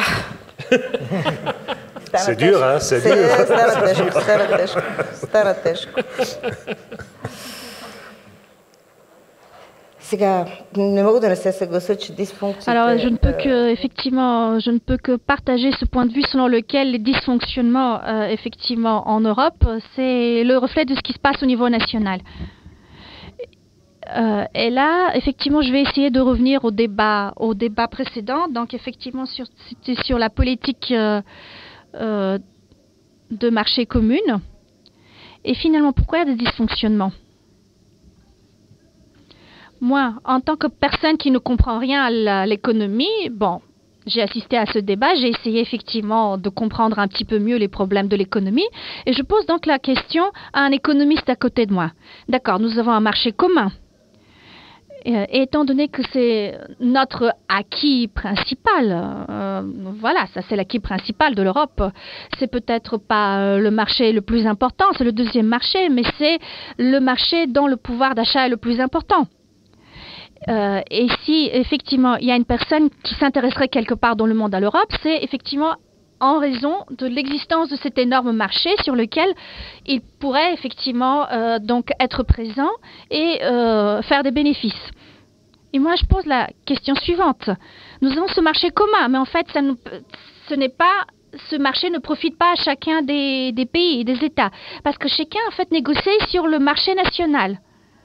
C'est dur, hein, c'est dur. Стара тежко, стара тежко, стара тежко. Сега, не мога да не се съглася, че дисфункциите... Alors, je ne peux que, effectivement, je ne peux que partager ce point de vue selon lequel les dysfonctionnements, euh, effectivement, en Europe, c'est le reflet de ce qui se passe au niveau national. Euh, et là, effectivement, je vais essayer de revenir au débat, au débat précédent. Donc, effectivement, sur, c'était sur la politique euh, euh, de marché commune. Et finalement, pourquoi il y a des dysfonctionnements? Moi, en tant que personne qui ne comprend rien à l'économie, bon, j'ai assisté à ce débat, j'ai essayé effectivement de comprendre un petit peu mieux les problèmes de l'économie. Et je pose donc la question à un économiste à côté de moi. D'accord, nous avons un marché commun. Et étant donné que c'est notre acquis principal, euh, voilà, ça c'est l'acquis principal de l'Europe, c'est peut-être pas euh, le marché le plus important, c'est le deuxième marché, mais c'est le marché dont le pouvoir d'achat est le plus important. Euh, et si effectivement il y a une personne qui s'intéresserait quelque part dans le monde à l'Europe, c'est effectivement en raison de l'existence de cet énorme marché sur lequel il pourrait effectivement euh, donc être présent et euh, faire des bénéfices. Et moi, je pose la question suivante. Nous avons ce marché commun, mais en fait, ça nous, ce n'est pas, ce marché ne profite pas à chacun des, des pays et des États, parce que chacun en fait négocie sur le marché national.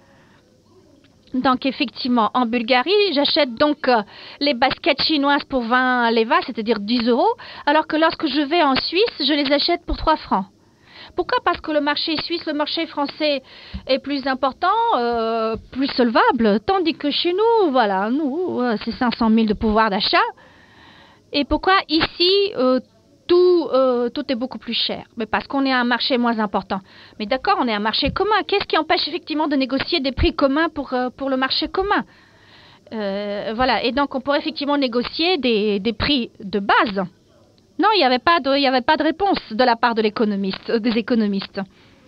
Donc effectivement, en Bulgarie, j'achète donc euh, les baskets chinoises pour vingt leva, c'est-à-dire dix euros, alors que lorsque je vais en Suisse, je les achète pour trois francs. Pourquoi? Parce que le marché suisse, le marché français est plus important, euh, plus solvable, tandis que chez nous, voilà, nous, euh, c'est cinq cent mille de pouvoir d'achat. Et pourquoi ici, euh, tout, euh, tout est beaucoup plus cher? Mais parce qu'on est un marché moins important. Mais d'accord, on est un marché commun. Qu'est-ce qui empêche effectivement de négocier des prix communs pour, euh, pour le marché commun? euh, Voilà, et donc on pourrait effectivement négocier des, des prix de base. Non, il n'y avait pas de, il n'y avait pas de réponse de la part de l'économiste, des économistes.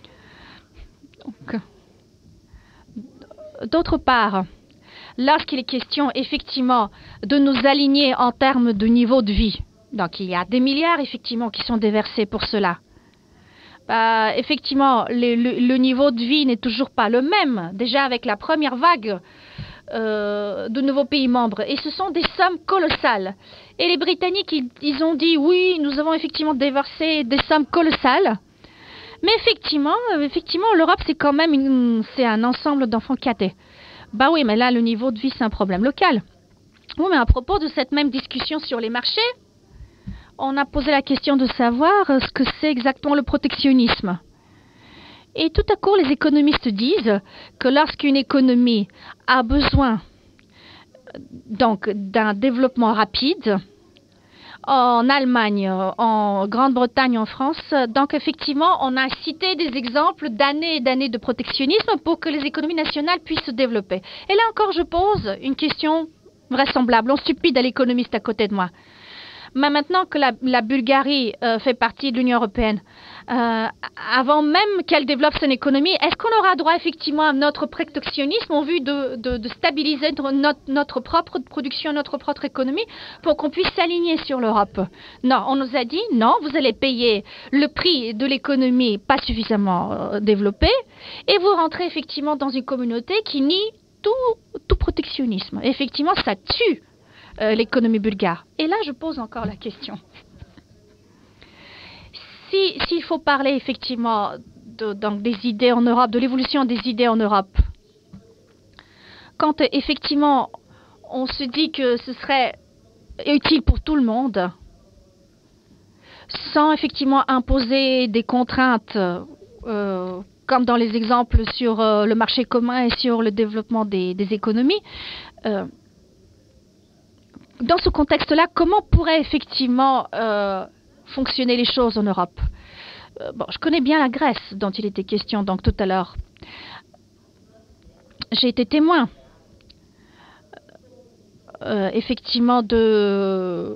D'autre part, lorsqu'il est question effectivement de nous aligner en termes de niveau de vie, donc il y a des milliards effectivement qui sont déversés pour cela. Bah, effectivement, le, le, le niveau de vie n'est toujours pas le même. Déjà avec la première vague euh, de nouveaux pays membres, et ce sont des sommes colossales. Et les Britanniques, ils, ils ont dit oui, nous avons effectivement déversé des sommes colossales. Mais effectivement, effectivement, l'Europe c'est quand même une, c'est un ensemble d'enfants catés. Bah oui, mais là le niveau de vie c'est un problème local. Oui, mais à propos de cette même discussion sur les marchés, on a posé la question de savoir ce que c'est exactement le protectionnisme. Et tout à coup, les économistes disent que lorsqu'une économie a besoin donc d'un développement rapide, en Allemagne, en Grande-Bretagne, en France, donc effectivement, on a cité des exemples d'années et d'années de protectionnisme pour que les économies nationales puissent se développer. Et là encore, je pose une question vraisemblable, stupide à l'économiste à côté de moi. Mais maintenant que la, la Bulgarie euh, fait partie de l'Union européenne, euh, avant même qu'elle développe son économie, est-ce qu'on aura droit effectivement à notre protectionnisme en vue de, de, de stabiliser notre, notre propre production, notre propre économie, pour qu'on puisse s'aligner sur l'Europe? Non, on nous a dit non, vous allez payer le prix de l'économie pas suffisamment euh, développée, et vous rentrez effectivement dans une communauté qui nie tout, tout protectionnisme. Et effectivement, ça tue euh, l'économie bulgare. Et là, je pose encore la question. Si, s'il faut parler effectivement de, donc des idées en Europe, de l'évolution des idées en Europe, quand euh, effectivement on se dit que ce serait utile pour tout le monde, sans effectivement imposer des contraintes, euh, comme dans les exemples sur euh, le marché commun et sur le développement des, des économies, euh, dans ce contexte-là, comment pourraient effectivement euh, fonctionner les choses en Europe? euh, bon, je connais bien la Grèce dont il était question donc tout à l'heure. J'ai été témoin euh, effectivement de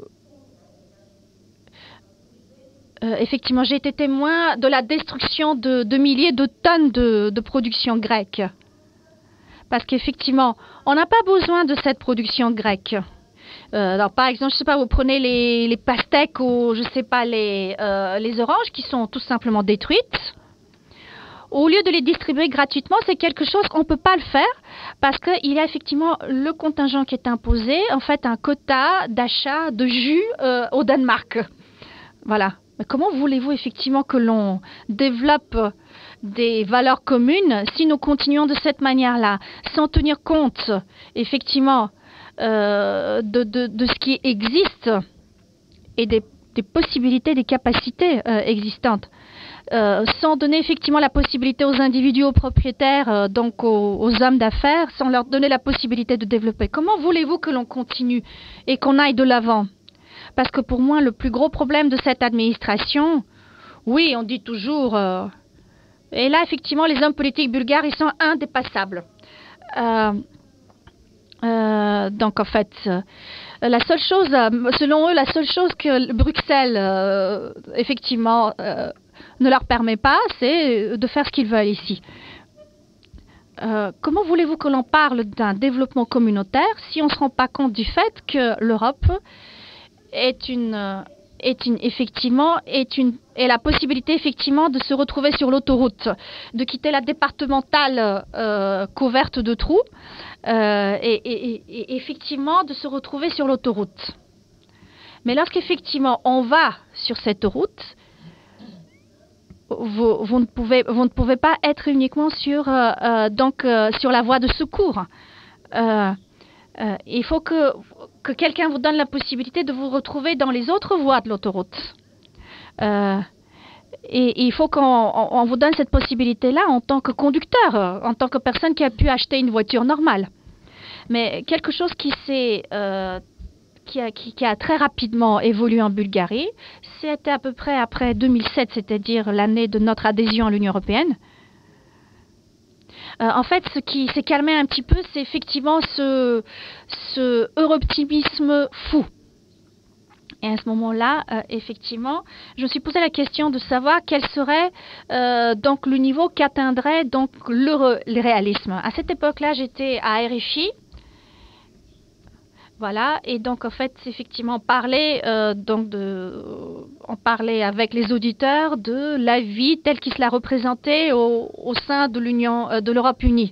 euh, effectivement j'ai été témoin de la destruction de, de milliers de tonnes de, de production grecque, parce qu'effectivement on n'a pas besoin de cette production grecque. Euh, alors, par exemple, je sais pas, vous prenez les, les pastèques ou je sais pas les, euh, les oranges qui sont tout simplement détruites. Au lieu de les distribuer gratuitement, c'est quelque chose qu'on ne peut pas le faire parce qu'il y a effectivement le contingent qui est imposé, en fait un quota d'achat de jus euh, au Danemark. Voilà. Mais comment voulez-vous effectivement que l'on développe des valeurs communes si nous continuons de cette manière-là, sans tenir compte effectivement Euh, de, de, de ce qui existe et des, des possibilités, des capacités euh, existantes, euh, sans donner effectivement la possibilité aux individus, aux propriétaires, euh, donc aux, aux hommes d'affaires, sans leur donner la possibilité de développer. Comment voulez-vous que l'on continue et qu'on aille de l'avant? Parce que pour moi, le plus gros problème de cette administration, oui, on dit toujours, euh, et là effectivement les hommes politiques bulgares, ils sont indépassables. Euh, Euh, donc en fait, euh, la seule chose, euh, selon eux, la seule chose que Bruxelles, euh, effectivement, euh, ne leur permet pas, c'est de faire ce qu'ils veulent ici. Euh, comment voulez-vous que l'on parle d'un développement communautaire si on ne se rend pas compte du fait que l'Europe est une, est une, effectivement, est une, est la possibilité effectivement de se retrouver sur l'autoroute, de quitter la départementale euh, couverte de trous. Euh, et, et, et effectivement de se retrouver sur l'autoroute. Mais lorsqu'effectivement on va sur cette route, vous, vous, ne, pouvez, vous ne pouvez pas être uniquement sur, euh, euh, donc, euh, sur la voie de secours. Euh, euh, il faut que, que quelqu'un vous donne la possibilité de vous retrouver dans les autres voies de l'autoroute. Euh, Et il faut qu'on on vous donne cette possibilité-là en tant que conducteur, en tant que personne qui a pu acheter une voiture normale. Mais quelque chose qui, euh, qui, a, qui, qui a très rapidement évolué en Bulgarie, c'était à peu près après deux mille sept, c'est-à-dire l'année de notre adhésion à l'Union européenne. Euh, en fait, ce qui s'est calmé un petit peu, c'est effectivement ce, ce europtimisme fou. Et à ce moment-là, euh, effectivement, je me suis posé la question de savoir quel serait euh, donc le niveau qu'atteindrait donc le, le réalisme. À cette époque-là, j'étais à R F I. Voilà, et donc en fait, effectivement, parler euh, donc de, on parlait avec les auditeurs de la vie telle qu'il se l'a représentée au, au sein de l'Union, euh, de l'Europe unie.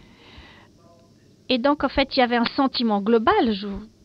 Et donc en fait, il y avait un sentiment global. Je,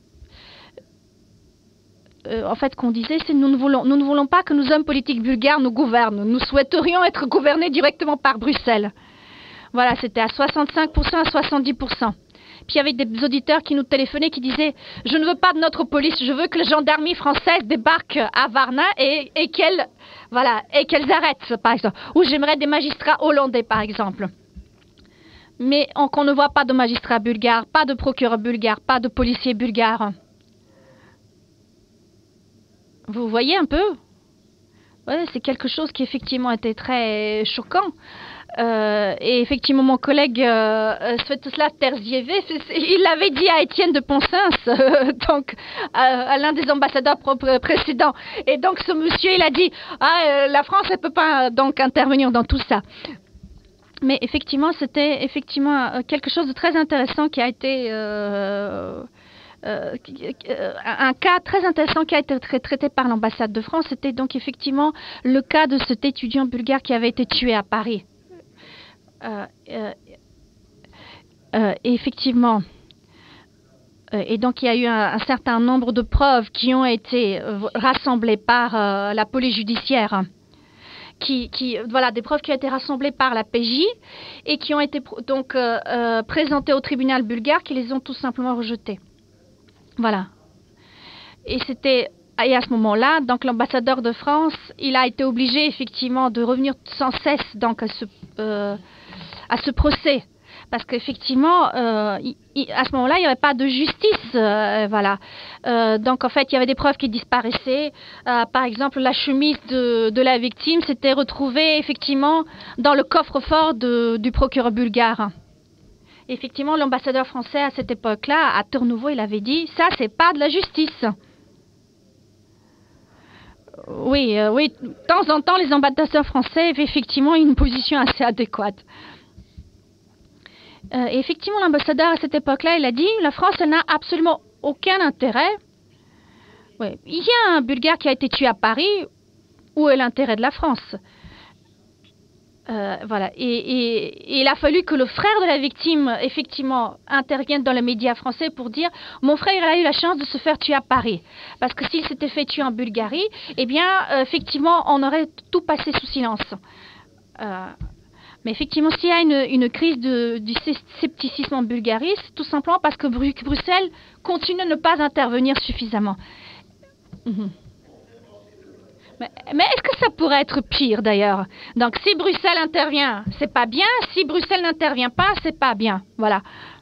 Euh, en fait, qu'on disait, c'est nous ne voulons, nous ne voulons pas que nos hommes politiques bulgares nous gouvernent. Nous souhaiterions être gouvernés directement par Bruxelles. Voilà, c'était à soixante-cinq pour cent, à soixante-dix pour cent. Puis il y avait des auditeurs qui nous téléphonaient, qui disaient « Je ne veux pas de notre police, je veux que la gendarmerie française débarque à Varna et, et qu'elle voilà, et qu'elles arrêtent, par exemple. » Ou j'aimerais des magistrats hollandais, par exemple. Mais on, qu'on ne voit pas de magistrats bulgares, pas de procureurs bulgares, pas de policiers bulgares. Vous voyez un peu? Ouais, c'est quelque chose qui effectivement était très choquant. Euh, et effectivement, mon collègue euh, Svetoslav Terziev, il l'avait dit à Étienne de Ponsens, euh, donc à, à l'un des ambassadeurs précédents. Et donc ce monsieur, il a dit, ah, euh, la France, elle peut pas donc intervenir dans tout ça. Mais effectivement, c'était effectivement quelque chose de très intéressant qui a été euh, euh, un cas très intéressant qui a été traité par l'ambassade de France. C'était donc effectivement le cas de cet étudiant bulgare qui avait été tué à Paris. Euh, euh, euh, et effectivement, euh, et donc il y a eu un, un certain nombre de preuves qui ont été euh, rassemblées par euh, la police judiciaire, qui, qui, voilà, des preuves qui ont été rassemblées par la P J et qui ont été donc euh, euh, présentées au tribunal bulgare, qui les ont tout simplement rejetées. Voilà. Et c'était et à ce moment-là, donc l'ambassadeur de France, il a été obligé effectivement de revenir sans cesse donc à ce euh, à ce procès, parce qu'effectivement, euh, à ce moment-là, il n'y avait pas de justice, euh, voilà. Euh, donc en fait, il y avait des preuves qui disparaissaient. Euh, par exemple, la chemise de, de la victime s'était retrouvée effectivement dans le coffre-fort du procureur bulgare. Effectivement, l'ambassadeur français à cette époque-là, à Turnovo, il avait dit « ça, c'est pas de la justice ». Oui, euh, oui, de temps en temps, les ambassadeurs français avaient effectivement une position assez adéquate. Euh, et effectivement, l'ambassadeur à cette époque-là, il a dit la France, elle n'a absolument aucun intérêt. Ouais. Il y a un Bulgare qui a été tué à Paris. Où est l'intérêt de la France? euh, Voilà. Et, et, et il a fallu que le frère de la victime, effectivement, intervienne dans les médias français pour dire mon frère, il a eu la chance de se faire tuer à Paris. Parce que s'il s'était fait tuer en Bulgarie, eh bien, euh, effectivement, on aurait tout passé sous silence. Euh, Mais effectivement, s'il y a une, une crise de, du scepticisme en Bulgarie, c'est tout simplement parce que Bru Bruxelles continue de ne pas intervenir suffisamment. Mmh. Mais, mais est-ce que ça pourrait être pire d'ailleurs? Donc si Bruxelles intervient, c'est pas bien. Si Bruxelles n'intervient pas, c'est pas bien. Voilà.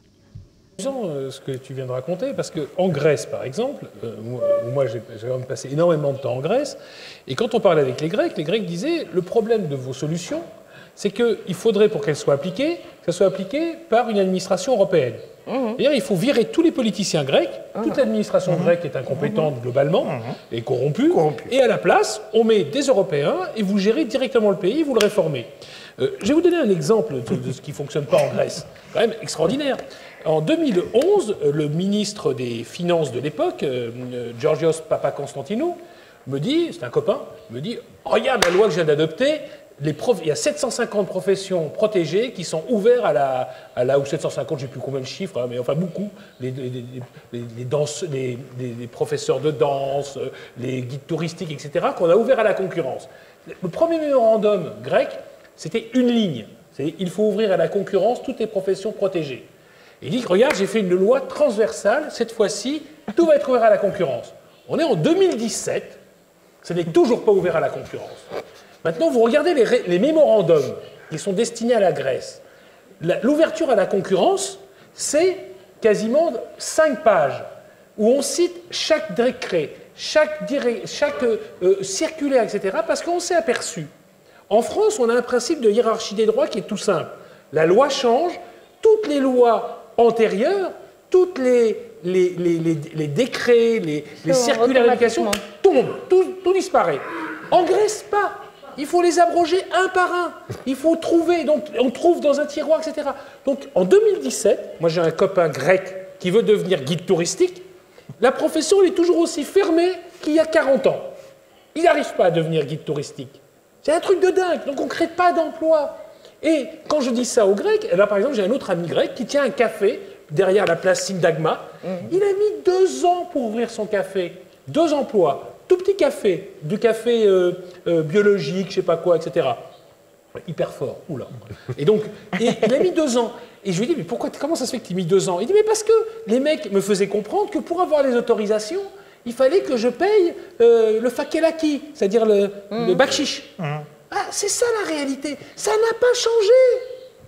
C'est amusant euh, ce que tu viens de raconter, parce qu'en Grèce, par exemple, euh, moi, moi j'ai quand même passé énormément de temps en Grèce, et quand on parlait avec les Grecs, les Grecs disaient le problème de vos solutions, c'est qu'il faudrait, pour qu'elles soient appliquées, que ça soit appliqué par une administration européenne. Mmh. Il faut virer tous les politiciens grecs, mmh. toute l'administration mmh. grecque est incompétente mmh. globalement, mmh. et corrompue, corrompue, et à la place, on met des Européens, et vous gérez directement le pays, vous le réformez. Euh, je vais vous donner un exemple de, de ce qui ne fonctionne pas en Grèce, quand même extraordinaire. En deux mille onze, le ministre des Finances de l'époque, euh, Georgios Papakonstantinou, me dit, c'est un copain, me dit « Regarde la loi que je viens d'adopter, Les prof... il y a sept cent cinquante professions protégées qui sont ouvertes à la, à la ou sept cent cinquante, je ne sais plus combien de chiffres, hein, mais enfin beaucoup, les, les, les, les, danse... les, les professeurs de danse, les guides touristiques, et cetera, qu'on a ouvert à la concurrence. Le premier mémorandum grec, c'était une ligne. C'est il faut ouvrir à la concurrence toutes les professions protégées. Et il dit, regarde, j'ai fait une loi transversale, cette fois-ci, tout va être ouvert à la concurrence. On est en deux mille dix-sept, ce n'est toujours pas ouvert à la concurrence. Maintenant, vous regardez les, les mémorandums qui sont destinés à la Grèce. L'ouverture à la concurrence, c'est quasiment cinq pages où on cite chaque décret, chaque, chaque euh, circulaire, et cetera, parce qu'on s'est aperçu. En France, on a un principe de hiérarchie des droits qui est tout simple. La loi change, toutes les lois antérieures, tous les, les, les, les, les décrets, les, les circulaires d'éducation tombent, tout, tout disparaît. En Grèce, pas. Il faut les abroger un par un. Il faut trouver, donc on trouve dans un tiroir, et cetera. Donc en deux mille dix-sept, moi j'ai un copain grec qui veut devenir guide touristique. La profession elle est toujours aussi fermée qu'il y a quarante ans. Il n'arrive pas à devenir guide touristique. C'est un truc de dingue. Donc on ne crée pas d'emploi. Et quand je dis ça aux Grecs, là par exemple j'ai un autre ami grec qui tient un café derrière la place Syntagma. Mmh. Il a mis deux ans pour ouvrir son café. Deux emplois. Tout petit café, du café euh, euh, biologique, je sais pas quoi, et cetera. Hyper fort, oula. Et donc, et, il a mis deux ans. Et je lui ai dit, mais pourquoi, comment ça se fait que tu as mis deux ans? Il dit, mais parce que les mecs me faisaient comprendre que pour avoir les autorisations, il fallait que je paye euh, le fakelaki, c'est-à-dire le, mmh. le bakshish. Mmh. Ah, c'est ça la réalité. Ça n'a pas changé.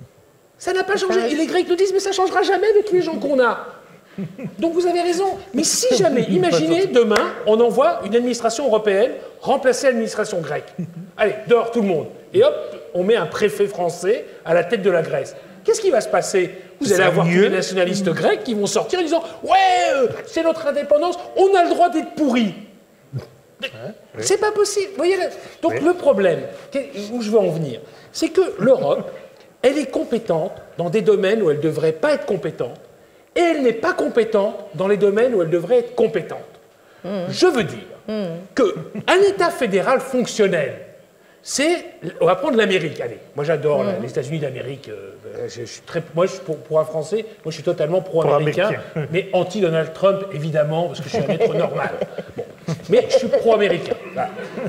Ça n'a pas changé. Et les Grecs nous disent, mais ça ne changera jamais avec les gens qu'on a. Donc vous avez raison, mais si jamais, imaginez, demain, on envoie une administration européenne remplacer l'administration grecque. Allez, dehors tout le monde. Et hop, on met un préfet français à la tête de la Grèce. Qu'est-ce qui va se passer? Vous allez avoir tous les nationalistes grecs qui vont sortir en disant « Ouais, euh, c'est notre indépendance, on a le droit d'être pourris. » C'est pas possible. Vous voyez, donc oui. Le problème, où je veux en venir, c'est que l'Europe, elle est compétente dans des domaines où elle ne devrait pas être compétente, et elle n'est pas compétente dans les domaines où elle devrait être compétente. Mmh. Je veux dire mmh. qu'un État fédéral fonctionnel, c'est... On va prendre l'Amérique, allez. Moi, j'adore mmh. les États-Unis d'Amérique. Euh, je, je suis très, moi, je suis pour, pour un Français, moi, je suis totalement pro-américain, mais anti-Donald Trump, évidemment, parce que je suis un être normal. Bon. Mais je suis pro-américain. Voilà.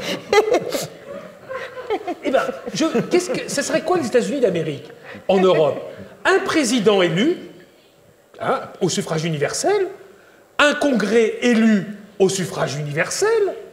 Eh bien, qu'est-ce que, ce serait quoi les États-Unis d'Amérique en Europe? Un président élu, hein, au suffrage universel, un congrès élu au suffrage universel.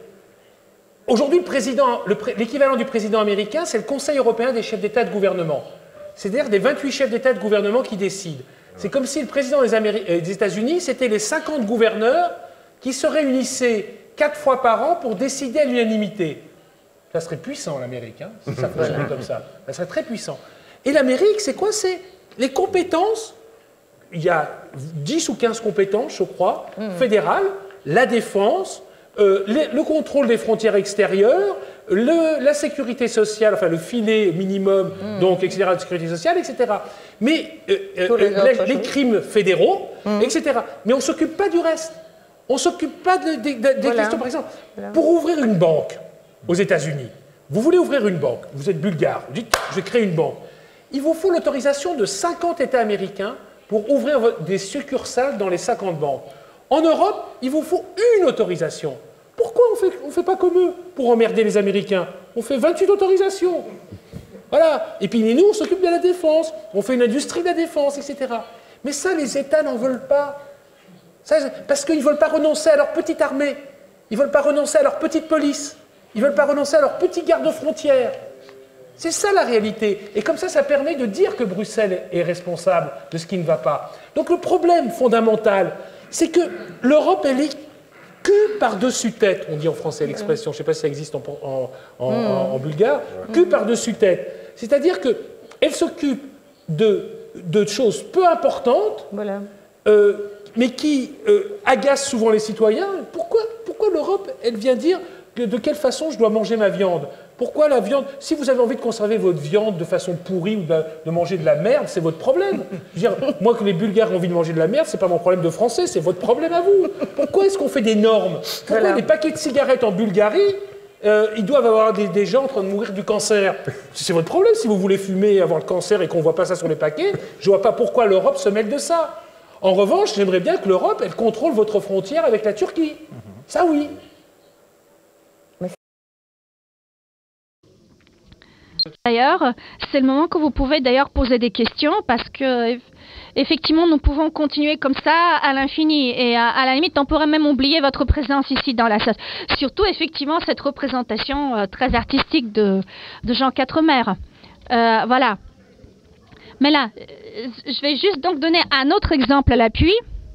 Aujourd'hui, l'équivalent du président américain, c'est le Conseil européen des chefs d'État et de gouvernement. C'est-à-dire des vingt-huit chefs d'État et de gouvernement qui décident. C'est comme si le président des, Améri- des États-Unis, c'était les cinquante gouverneurs qui se réunissaient quatre fois par an pour décider à l'unanimité. Ça serait puissant, l'Amérique, hein, si ça fonctionnait comme ça. Ça serait très puissant. Et l'Amérique, c'est quoi? C'est les compétences. Il y a dix ou quinze compétences, je crois, mmh. fédérales, la défense, euh, les, le contrôle des frontières extérieures, le, la sécurité sociale, enfin le filet minimum, mmh. donc, et cetera, de sécurité sociale, et cetera. Mais euh, euh, les, les, les crimes fédéraux, mmh. et cetera. Mais on ne s'occupe pas du reste. On ne s'occupe pas de, de, de, des voilà. questions, par exemple. Voilà. Pour ouvrir une banque aux États-Unis, vous voulez ouvrir une banque, vous êtes bulgare, vous dites « je vais créer une banque ». Il vous faut l'autorisation de cinquante États américains pour ouvrir des succursales dans les cinquante banques. En Europe, il vous faut une autorisation. Pourquoi on fait, ne fait pas comme eux pour emmerder les Américains? On fait vingt-huit autorisations. Voilà. Et puis nous, on s'occupe de la défense, on fait une industrie de la défense, et cetera. Mais ça, les États n'en veulent pas. Ça, parce qu'ils ne veulent pas renoncer à leur petite armée, ils ne veulent pas renoncer à leur petite police, ils ne veulent pas renoncer à leur petit garde-frontières. C'est ça la réalité. Et comme ça, ça permet de dire que Bruxelles est responsable de ce qui ne va pas. Donc le problème fondamental, c'est que l'Europe, elle est que par-dessus tête, on dit en français l'expression, je ne sais pas si ça existe en, en, en, mmh. en, en bulgare, que par-dessus tête. C'est-à-dire qu'elle s'occupe de, de choses peu importantes, voilà. euh, mais qui euh, agacent souvent les citoyens. Pourquoi, pourquoi l'Europe, elle vient dire que, de quelle façon je dois manger ma viande? Pourquoi la viande? Si vous avez envie de conserver votre viande de façon pourrie ou de, de manger de la merde, c'est votre problème. Je veux dire, moi, que les Bulgares ont envie de manger de la merde, c'est pas mon problème de français, c'est votre problème à vous. Pourquoi est-ce qu'on fait des normes? Pourquoi voilà. les paquets de cigarettes en Bulgarie, euh, ils doivent avoir des, des gens en train de mourir du cancer? C'est votre problème. Si vous voulez fumer et avoir le cancer et qu'on voit pas ça sur les paquets, je vois pas pourquoi l'Europe se mêle de ça. En revanche, j'aimerais bien que l'Europe, elle contrôle votre frontière avec la Turquie. Ça, oui. D'ailleurs, c'est le moment que vous pouvez d'ailleurs poser des questions parce que effectivement, nous pouvons continuer comme ça à l'infini et à, à la limite, on pourrait même oublier votre présence ici dans la salle. Surtout, effectivement, cette représentation euh, très artistique de, de Jean Quatremer. Euh, voilà. Mais là, je vais juste donc donner un autre exemple à l'appui.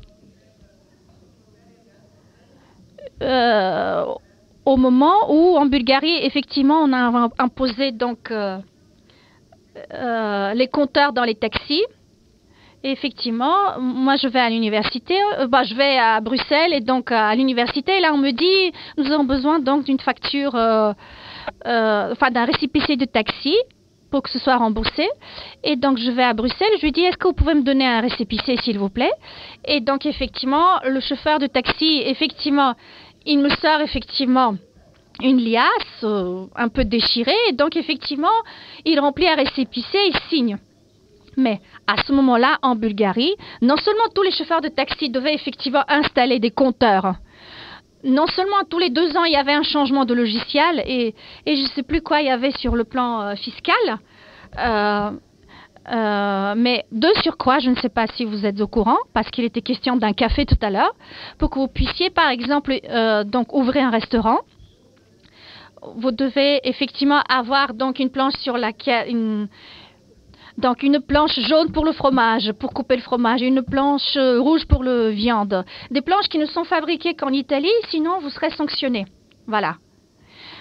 Euh, au moment où, en Bulgarie, effectivement, on a imposé donc euh, euh, les compteurs dans les taxis. Et effectivement, moi, je vais à l'université, euh, bah, je vais à Bruxelles et donc à l'université. Et là, on me dit, nous avons besoin donc d'une facture, euh, euh, enfin d'un récépissé de taxi, pour que ce soit remboursé. Et donc, je vais à Bruxelles, je lui dis, est-ce que vous pouvez me donner un récépissé, s'il vous plaît? Et donc, effectivement, le chauffeur de taxi, effectivement, il me sort, effectivement, une liasse euh, un peu déchirée. Et donc, effectivement, il remplit un récépissé, il signe. Mais à ce moment-là, en Bulgarie, non seulement tous les chauffeurs de taxi devaient effectivement installer des compteurs, non seulement tous les deux ans, il y avait un changement de logiciel et, et je ne sais plus quoi il y avait sur le plan euh, fiscal, euh, euh, mais de surcroît, je ne sais pas si vous êtes au courant, parce qu'il était question d'un café tout à l'heure, pour que vous puissiez par exemple euh, donc ouvrir un restaurant. Vous devez effectivement avoir donc une planche sur laquelle... Une, Donc, une planche jaune pour le fromage, pour couper le fromage, une planche rouge pour la viande. Des planches qui ne sont fabriquées qu'en Italie, sinon vous serez sanctionné. Voilà.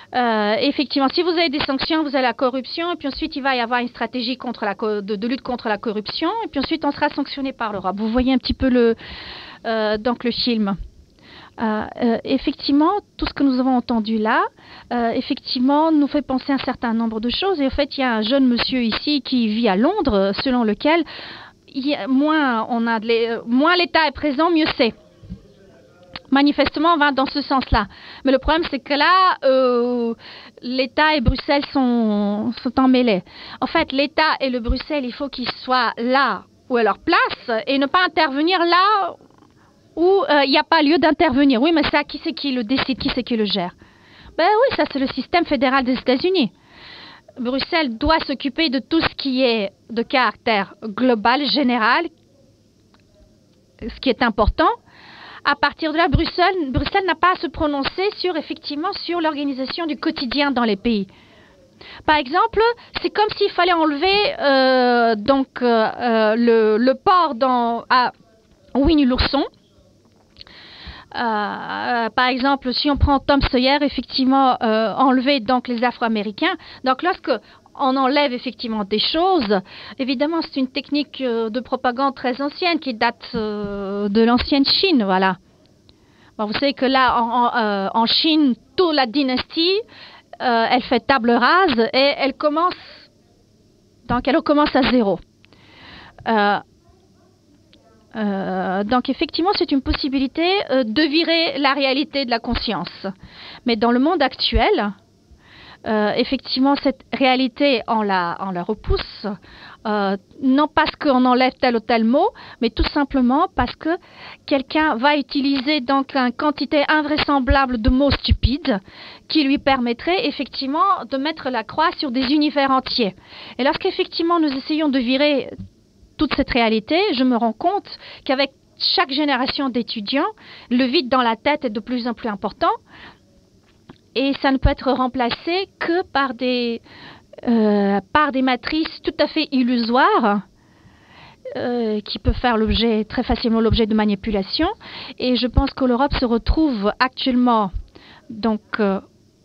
Euh, effectivement, si vous avez des sanctions, vous avez la corruption, et puis ensuite il va y avoir une stratégie contre la de, de lutte contre la corruption, et puis ensuite on sera sanctionné par l'Europe. Vous voyez un petit peu le, euh, donc le film. Euh, euh, effectivement, tout ce que nous avons entendu là, euh, effectivement, nous fait penser à un certain nombre de choses. Et en fait, il y a un jeune monsieur ici qui vit à Londres, selon lequel il y a, moins on a de les, moins l'État est présent, mieux c'est. Manifestement, on va dans ce sens-là. Mais le problème, c'est que là, euh, l'État et Bruxelles sont, sont emmêlés. En fait, l'État et le Bruxelles, il faut qu'ils soient là où est leur place et ne pas intervenir là où il euh, n'y a pas lieu d'intervenir. Oui, mais ça, qui c'est qui le décide, qui c'est qui le gère? Ben oui, ça, c'est le système fédéral des États-Unis. Bruxelles doit s'occuper de tout ce qui est de caractère global, général, ce qui est important. À partir de là, Bruxelles, Bruxelles n'a pas à se prononcer sur, effectivement, sur l'organisation du quotidien dans les pays. Par exemple, c'est comme s'il fallait enlever euh, donc, euh, le, le port dans, à Winnie-l'Ourson. Euh, par exemple, si on prend Tom Sawyer, effectivement, euh, enlever donc les Afro-Américains. Donc, lorsque on enlève effectivement des choses, évidemment, c'est une technique euh, de propagande très ancienne qui date euh, de l'ancienne Chine, voilà. Bon, vous savez que là, en, en, euh, en Chine, toute la dynastie, euh, elle fait table rase et elle commence, donc elle recommence à zéro. Euh, Euh, donc effectivement, c'est une possibilité euh, de virer la réalité de la conscience. Mais dans le monde actuel, euh, effectivement, cette réalité, on la, on la repousse, euh, non parce qu'on enlève tel ou tel mot, mais tout simplement parce que quelqu'un va utiliser donc une quantité invraisemblable de mots stupides qui lui permettrait effectivement de mettre la croix sur des univers entiers. Et lorsqu'effectivement nous essayons de virer toute cette réalité, je me rends compte qu'avec chaque génération d'étudiants, le vide dans la tête est de plus en plus important et ça ne peut être remplacé que par des, euh, par des matrices tout à fait illusoires euh, qui peuvent faire l'objet, très facilement l'objet de manipulation. Et je pense que l'Europe se retrouve actuellement donc euh,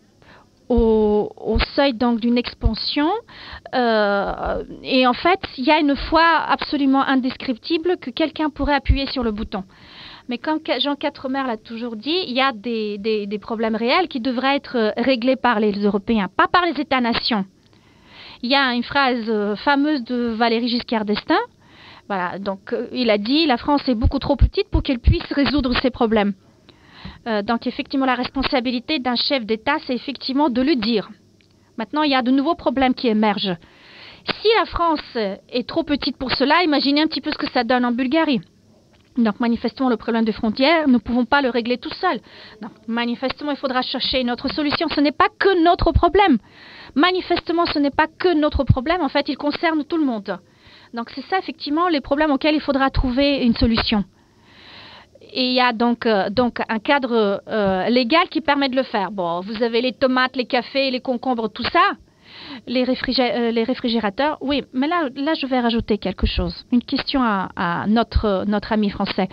Au, au seuil donc d'une expansion euh, et en fait il y a une foi absolument indescriptible que quelqu'un pourrait appuyer sur le bouton. Mais comme Jean Quatremer l'a toujours dit, il y a des, des, des problèmes réels qui devraient être réglés par les Européens, pas par les États-nations. Il y a une phrase fameuse de Valéry Giscard d'Estaing. Voilà, donc il a dit la France est beaucoup trop petite pour qu'elle puisse résoudre ses problèmes. Euh, donc effectivement la responsabilité d'un chef d'État, c'est effectivement de le dire. Maintenant, il y a de nouveaux problèmes qui émergent. Si la France est trop petite pour cela, imaginez un petit peu ce que ça donne en Bulgarie. Donc manifestement, le problème des frontières, nous ne pouvons pas le régler tout seul. Donc manifestement, il faudra chercher une autre solution. Ce n'est pas que notre problème. Manifestement, ce n'est pas que notre problème. En fait, il concerne tout le monde. Donc c'est ça effectivement les problèmes auxquels il faudra trouver une solution. Et il y a donc, euh, donc un cadre euh, légal qui permet de le faire. Bon, vous avez les tomates, les cafés, les concombres, tout ça, les, réfrigé euh, les réfrigérateurs. Oui, mais là, là, je vais rajouter quelque chose. Une question à, à notre, notre ami français.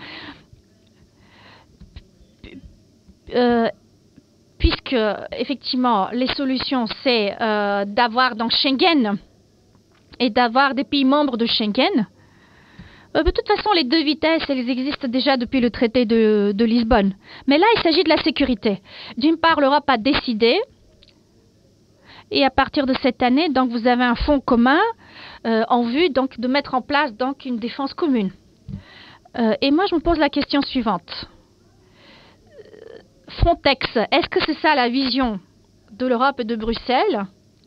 Euh, puisque, effectivement, les solutions, c'est euh, d'avoir dans Schengen et d'avoir des pays membres de Schengen. Euh, de toute façon, les deux vitesses, elles existent déjà depuis le traité de, de Lisbonne. Mais là, il s'agit de la sécurité. D'une part, l'Europe a décidé, et à partir de cette année, donc, vous avez un fonds commun euh, en vue donc, de mettre en place donc, une défense commune. Euh, et moi, je me pose la question suivante. Frontex, est-ce que c'est ça la vision de l'Europe et de Bruxelles ?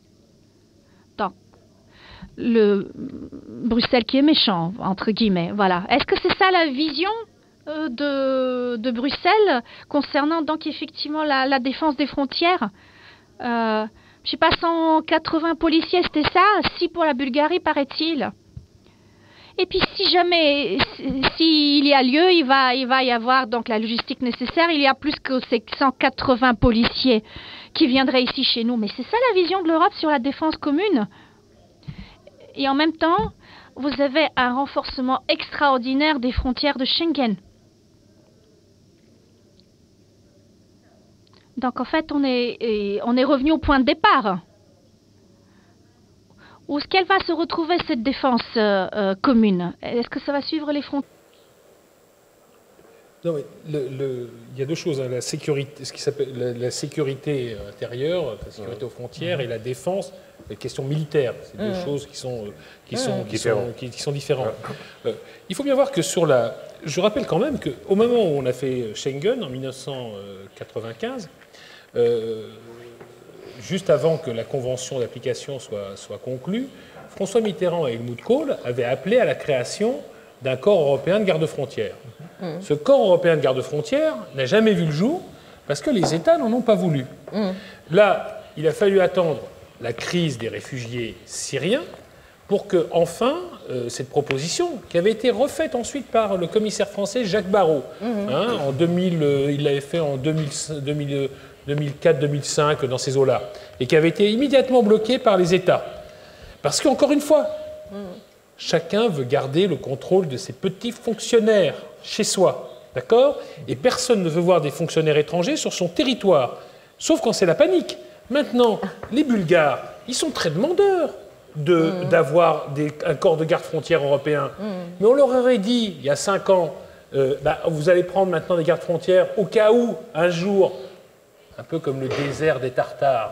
Le Bruxelles qui est méchant, entre guillemets, voilà. Est-ce que c'est ça la vision euh, de, de Bruxelles concernant donc effectivement la, la défense des frontières? euh, Je sais pas, cent quatre-vingts policiers, c'était ça? six pour la Bulgarie, paraît-il. Et puis si jamais, s'il si y a lieu, il va, il va y avoir donc la logistique nécessaire. Il y a plus que ces cent quatre-vingts policiers qui viendraient ici chez nous. Mais c'est ça la vision de l'Europe sur la défense commune? Et en même temps, vous avez un renforcement extraordinaire des frontières de Schengen. Donc en fait, on est, on est revenu au point de départ. Où est-ce qu'elle va se retrouver, cette défense euh, euh, commune? Est-ce que ça va suivre les frontières? Non, mais le, le, il y a deux choses, hein, la sécurité, ce qui s'appelle la, la sécurité intérieure, la sécurité aux frontières, et la défense, les questions militaires. C'est deux mmh. choses qui sont, qui sont, mmh. qui sont, qui, qui sont différentes. Euh, il faut bien voir que sur la... Je rappelle quand même qu'au moment où on a fait Schengen, en mille neuf cent quatre-vingt-quinze, euh, juste avant que la convention d'application soit, soit conclue, François Mitterrand et Helmut Kohl avaient appelé à la création d'un corps européen de garde-frontières. Mmh. Ce corps européen de garde-frontières n'a jamais vu le jour parce que les États n'en ont pas voulu. Mmh. Là, il a fallu attendre la crise des réfugiés syriens pour que, enfin, euh, cette proposition, qui avait été refaite ensuite par le commissaire français Jacques Barrot, mmh. hein, en deux mille, euh, il l'avait fait en deux mille quatre deux mille cinq, dans ces eaux-là, et qui avait été immédiatement bloquée par les États. Parce qu'encore une fois, mmh. chacun veut garder le contrôle de ses petits fonctionnaires chez soi, d'accord? Et personne ne veut voir des fonctionnaires étrangers sur son territoire, sauf quand c'est la panique. Maintenant, les Bulgares, ils sont très demandeurs de, mmh. d'avoir des, un corps de garde-frontières européen. Mmh. Mais on leur aurait dit, il y a cinq ans, euh, bah, vous allez prendre maintenant des gardes-frontières au cas où, un jour, un peu comme le désert des Tartares,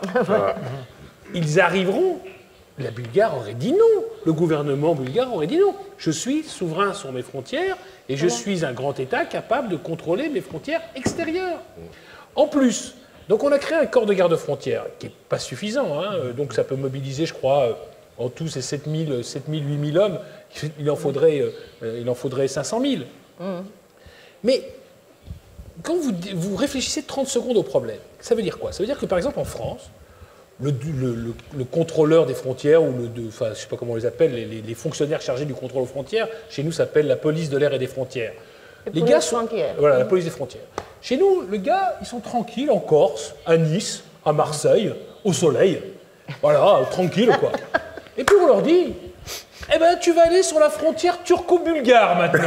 ils arriveront. La Bulgare aurait dit non. Le gouvernement bulgare aurait dit non. Je suis souverain sur mes frontières et je suis un grand État capable de contrôler mes frontières extérieures. En plus, donc on a créé un corps de garde-frontières qui n'est pas suffisant. Hein, donc ça peut mobiliser, je crois, en tout ces sept mille, huit mille hommes. Il en faudrait, il en faudrait cinq cent mille. Mmh. Mais quand vous, vous réfléchissez trente secondes au problème, ça veut dire quoi? Ça veut dire que, par exemple, en France, Le, le, le, le contrôleur des frontières, ou le, de, enfin, je ne sais pas comment on les appelle, les, les fonctionnaires chargés du contrôle aux frontières, chez nous, ça s'appelle la police de l'air et des frontières. Les, les gars sont, voilà, la police des frontières. Chez nous, les gars, ils sont tranquilles en Corse, à Nice, à Marseille, au soleil. Voilà, tranquille, quoi. Et puis on leur dit, eh ben, tu vas aller sur la frontière turco-bulgare maintenant.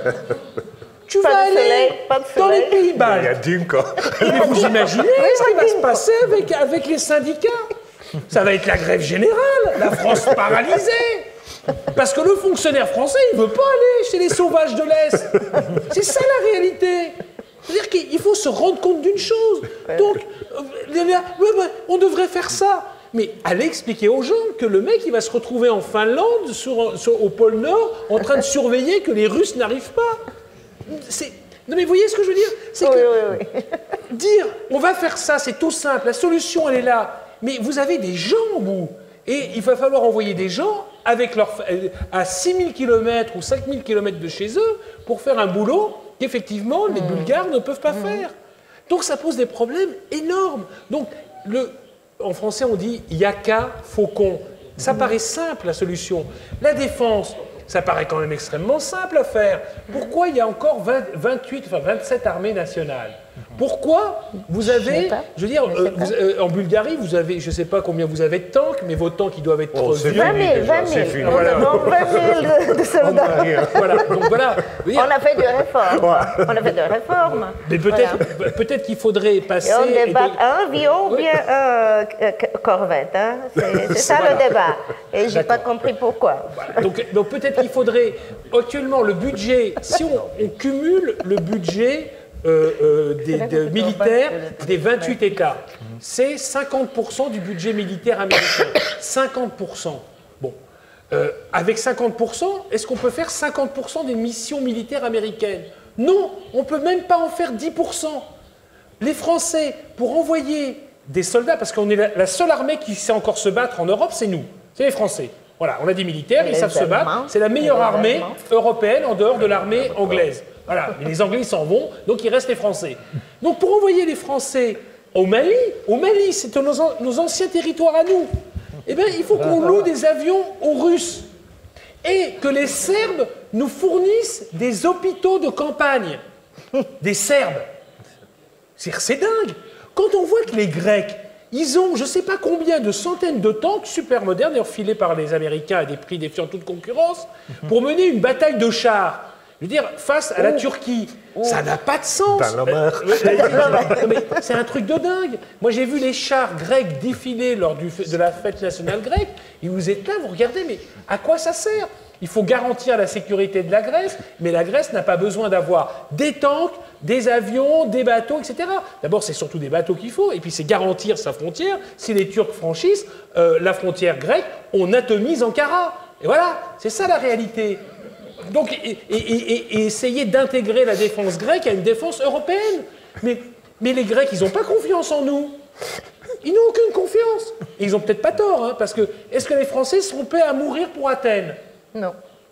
Tu pas vas aller soleil, dans les pays baltes. Il y a d'une, quoi. Mais vous imaginez ce qui va se passer avec, avec les syndicats? Ça va être la grève générale, la France paralysée. Parce que le fonctionnaire français, il ne veut pas aller chez les sauvages de l'Est. C'est ça la réalité. C'est-à-dire qu'il faut se rendre compte d'une chose. Donc, on devrait faire ça. Mais allez expliquer aux gens que le mec, il va se retrouver en Finlande, sur, sur, au pôle Nord, en train de surveiller que les Russes n'arrivent pas. C'est... Non mais vous voyez ce que je veux dire? C'est oui, que oui, oui. dire on va faire ça, c'est tout simple, la solution elle est là. Mais vous avez des gens au bout. Et il va falloir envoyer des gens avec leur, à six mille kilomètres ou cinq mille kilomètres de chez eux pour faire un boulot qu'effectivement les mmh. Bulgares ne peuvent pas mmh. faire. Donc ça pose des problèmes énormes. Donc le, en français on dit yaka faucon. Ça mmh. paraît simple la solution. La défense, ça paraît quand même extrêmement simple à faire. Pourquoi il y a encore vingt, vingt-huit, enfin vingt-sept armées nationales? Pourquoi vous avez, je, je veux dire, euh, vous, euh, en Bulgarie, vous avez, je ne sais pas combien vous avez de tanks, mais vos tanks, ils doivent être oh, vieux. vingt mille, vingt mille. Voilà. Donc vingt mille de, de soldats. Voilà, donc voilà. Dire, on a fait des réformes. Ouais. On a fait des réformes. Mais peut-être, voilà. peut-être qu'il faudrait passer... Et on débat un avion ou bien un euh, corvette. Hein. C'est, c'est ça voilà. le débat. Et je n'ai pas compris pourquoi. Voilà. Donc, donc peut-être qu'il faudrait, actuellement, le budget, si on, on cumule le budget... Euh, euh, des, des militaires des vingt-huit États. C'est cinquante pour cent du budget militaire américain. cinquante pour cent. Bon. Euh, avec cinquante pour cent, est-ce qu'on peut faire cinquante pour cent des missions militaires américaines? Non, on ne peut même pas en faire dix pour cent. Les Français, pour envoyer des soldats, parce qu'on est la, la seule armée qui sait encore se battre en Europe, c'est nous. C'est les Français. Voilà, on a des militaires, ils savent se battre. C'est la meilleure armée européenne en dehors de l'armée anglaise. Voilà, mais les Anglais s'en vont, donc il reste les Français. Donc pour envoyer les Français au Mali, au Mali, c'est nos, nos anciens territoires à nous, eh bien il faut qu'on loue des avions aux Russes et que les Serbes nous fournissent des hôpitaux de campagne. Des Serbes. C'est, c'est dingue. Quand on voit que les Grecs, ils ont je ne sais pas combien de centaines de tanks super modernes, d'ailleurs filés par les Américains à des prix défiant toute concurrence, pour mener une bataille de chars. Je veux dire, face à la Turquie, ça n'a pas de sens. Dans la mer. C'est un truc de dingue. Moi, j'ai vu les chars grecs défiler lors du, de la fête nationale grecque, et vous êtes là, vous regardez, mais à quoi ça sert? Il faut garantir la sécurité de la Grèce, mais la Grèce n'a pas besoin d'avoir des tanks, des avions, des bateaux, et cetera. D'abord, c'est surtout des bateaux qu'il faut, et puis c'est garantir sa frontière. Si les Turcs franchissent euh, la frontière grecque, on atomise Ankara. Et voilà, c'est ça la réalité. Donc, et, et, et, et essayer d'intégrer la défense grecque à une défense européenne. Mais, mais les Grecs, ils n'ont pas confiance en nous. Ils n'ont aucune confiance. Et ils n'ont peut-être pas tort, hein, parce que est-ce que les Français seront prêts à mourir pour Athènes? Non.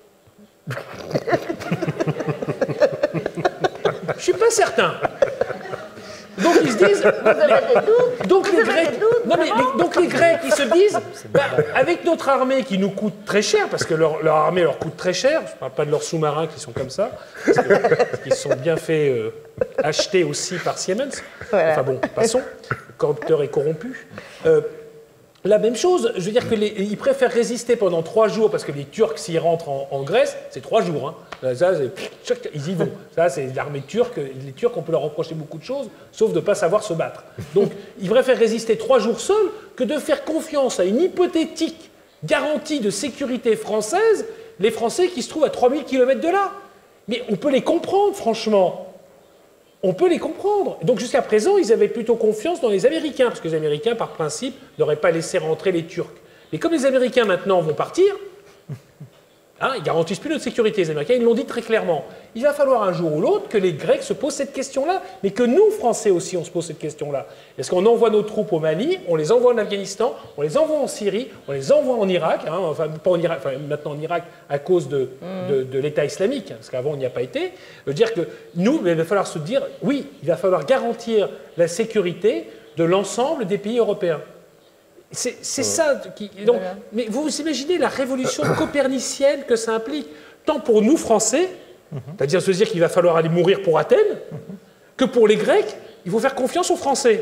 Je suis pas certain. Donc ils se disent. Vous avez des doutes? Donc Vous les avez Grecs, des doutes, non mais vraiment? les- donc les Grecs, ils se disent, bah, avec notre armée qui nous coûte très cher, parce que leur, leur armée leur coûte très cher. Je ne parle pas de leurs sous-marins qui sont comme ça, parce que- parce qu'ils sont bien fait euh, acheter aussi par Siemens. Voilà. Enfin bon, passons. Le corrupteur est corrompu. Euh, La même chose, je veux dire qu'ils préfèrent résister pendant trois jours, parce que les Turcs, s'ils rentrent en, en Grèce, c'est trois jours. Hein. Ça, c'est- ils y vont. Ça, c'est l'armée turque. Les Turcs, on peut leur reprocher beaucoup de choses, sauf de ne pas savoir se battre. Donc, ils préfèrent résister trois jours seuls que de faire confiance à une hypothétique garantie de sécurité française, les Français qui se trouvent à trois mille kilomètres de là. Mais on peut les comprendre, franchement. On peut les comprendre. Donc jusqu'à présent, ils avaient plutôt confiance dans les Américains, parce que les Américains, par principe, n'auraient pas laissé rentrer les Turcs. Mais comme les Américains, maintenant, vont partir, hein, ils garantissent plus notre sécurité, les Américains, ils l'ont dit très clairement. Il va falloir un jour ou l'autre que les Grecs se posent cette question-là, mais que nous, Français aussi, on se pose cette question-là. Est-ce qu'on envoie nos troupes au Mali, on les envoie en Afghanistan, on les envoie en Syrie, on les envoie en Irak, hein, enfin pas en Irak, enfin maintenant en Irak à cause de, de, de l'État islamique, hein, parce qu'avant on n'y a pas été. Je veux dire que nous, il va falloir se dire, oui, il va falloir garantir la sécurité de l'ensemble des pays européens. C'est c'est ça qui. Donc, Voilà. mais vous vous imaginez la révolution copernicienne que ça implique, tant pour nous Français, c'est-à-dire se dire qu'il va falloir aller mourir pour Athènes, que pour les Grecs, il faut faire confiance aux Français.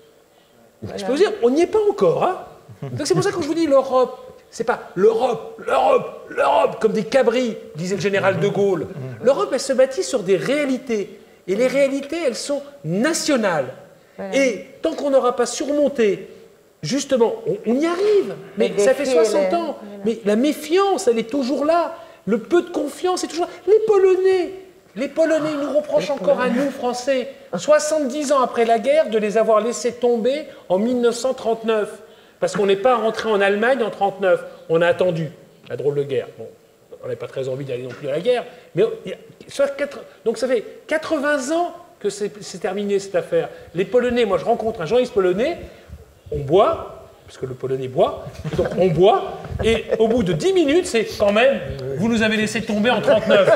Je peux vous dire, on n'y est pas encore. Hein. Donc c'est pour ça que je vous dis l'Europe. C'est pas l'Europe, l'Europe, l'Europe, comme des cabris, disait le général de Gaulle. L'Europe, elle se bâtit sur des réalités. Et les réalités, elles sont nationales. Voilà. Et tant qu'on n'aura pas surmonté, justement, on, on y arrive. Mais Les ça fait défis, soixante les- ans. Mais la méfiance, elle est toujours là. Le peu de confiance est toujours là. Les Polonais, les Polonais, ils nous reprochent encore à nous, Français, soixante-dix ans après la guerre, de les avoir laissés tomber en mille neuf cent trente-neuf. Parce qu'on n'est pas rentré en Allemagne en trente-neuf. On a attendu la drôle de guerre. Bon, on n'avait pas très envie d'aller non plus à la guerre. Mais il y a- soit quatre- donc ça fait quatre-vingts ans que c'est c'est terminé cette affaire. Les Polonais, moi je rencontre un journaliste polonais, on boit, parce que le Polonais boit, donc on boit, et au bout de dix minutes, c'est quand même, vous nous avez laissé tomber en trente-neuf.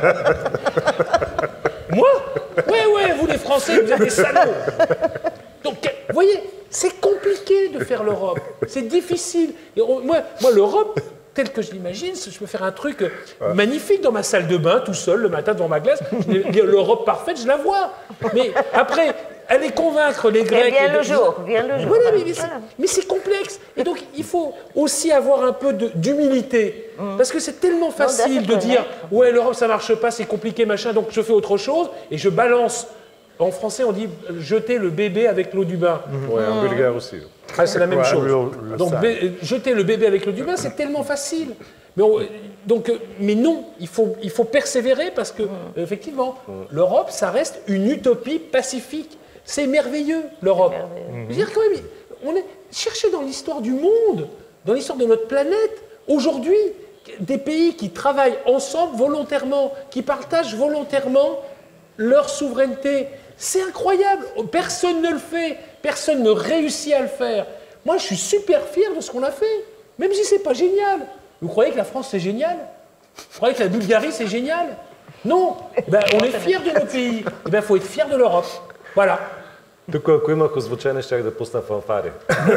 Moi? Ouais, ouais, vous les Français, vous êtes des salauds. Donc, vous voyez, c'est compliqué de faire l'Europe. C'est difficile. Et on- moi, moi l'Europe, telle que je l'imagine, je peux faire un truc euh, magnifique dans ma salle de bain, tout seul, le matin devant ma glace. Je- L'Europe parfaite, je la vois. Mais après, aller convaincre les Et Grecs... vient et le de- jour, vient le jour. Voilà, mais, mais c'est- Voilà. mais c'est complexe. Et donc, il faut aussi avoir un peu de- d'humilité. Parce que c'est tellement facile se de dire connaître. « Ouais, l'Europe, ça marche pas, c'est compliqué, machin, donc je fais autre chose. » Et je balance. En français, on dit « jeter le bébé avec l'eau du bain ». Ouais, en bulgare aussi. Ah, c'est la même Ouais, chose. le- le Donc, sale. bé- jeter le bébé avec l'eau du bain, c'est tellement facile. Mais, on- donc, euh, mais non, il faut, il faut persévérer parce que, euh, effectivement, l'Europe, ça reste une utopie pacifique. C'est merveilleux, l'Europe. Je veux dire, quand même, on est cherchez dans l'histoire du monde, dans l'histoire de notre planète, aujourd'hui, des pays qui travaillent ensemble volontairement, qui partagent volontairement leur souveraineté. C'est incroyable. Personne ne le fait. Personne ne réussit à le faire. Moi, je suis super fier de ce qu'on a fait, même si c'est pas génial. Vous croyez que la France, c'est génial? Vous croyez que la Bulgarie, c'est génial? Non. Ben, on est fiers de nos pays. Il ben, faut être fier de l'Europe. Voilà. Тук, ако имах озвучение, щях да пусна фанфари.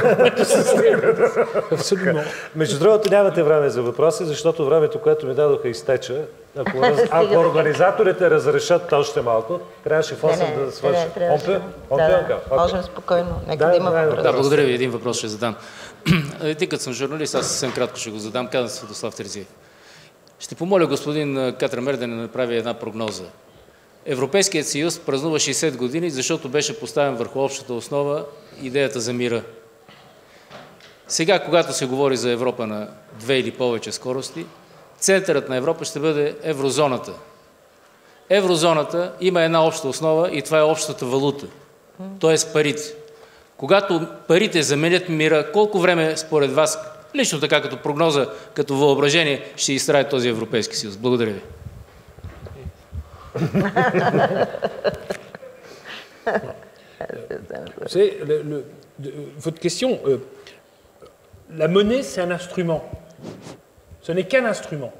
Absolument. Между другото, нямате време за въпроси, защото времето, което ми дадоха, изтече. Ако, раз... ако организаторите разрешат още малко, трябваше в осем да свърши. Он peut? On Да, peut да. encore? Можем спокойно. Нека Да, да има да, въпрос. Да, благодаря ви. Един въпрос ще задам. Тъй като съм журналист, аз съвсем кратко ще го задам. Казвам се Светослав Терзиев. Ще помоля господин Катрамер да не направи една прогноза. Европейският съюз празнува шейсет години, защото беше поставен върху общата основа идеята за мира. Сега, когато се говори за Европа на две или повече скорости, центърът на Европа ще бъде еврозоната. Еврозоната има една обща основа и това е общата валута, т.е. парите. Когато парите заменят мира, колко време според вас, лично така като прогноза, като въображение, ще изтрае този Европейски съюз? Благодаря ви. Vous savez, le, le, de, votre question, euh, la monnaie, c'est un instrument. Ce n'est qu'un instrument.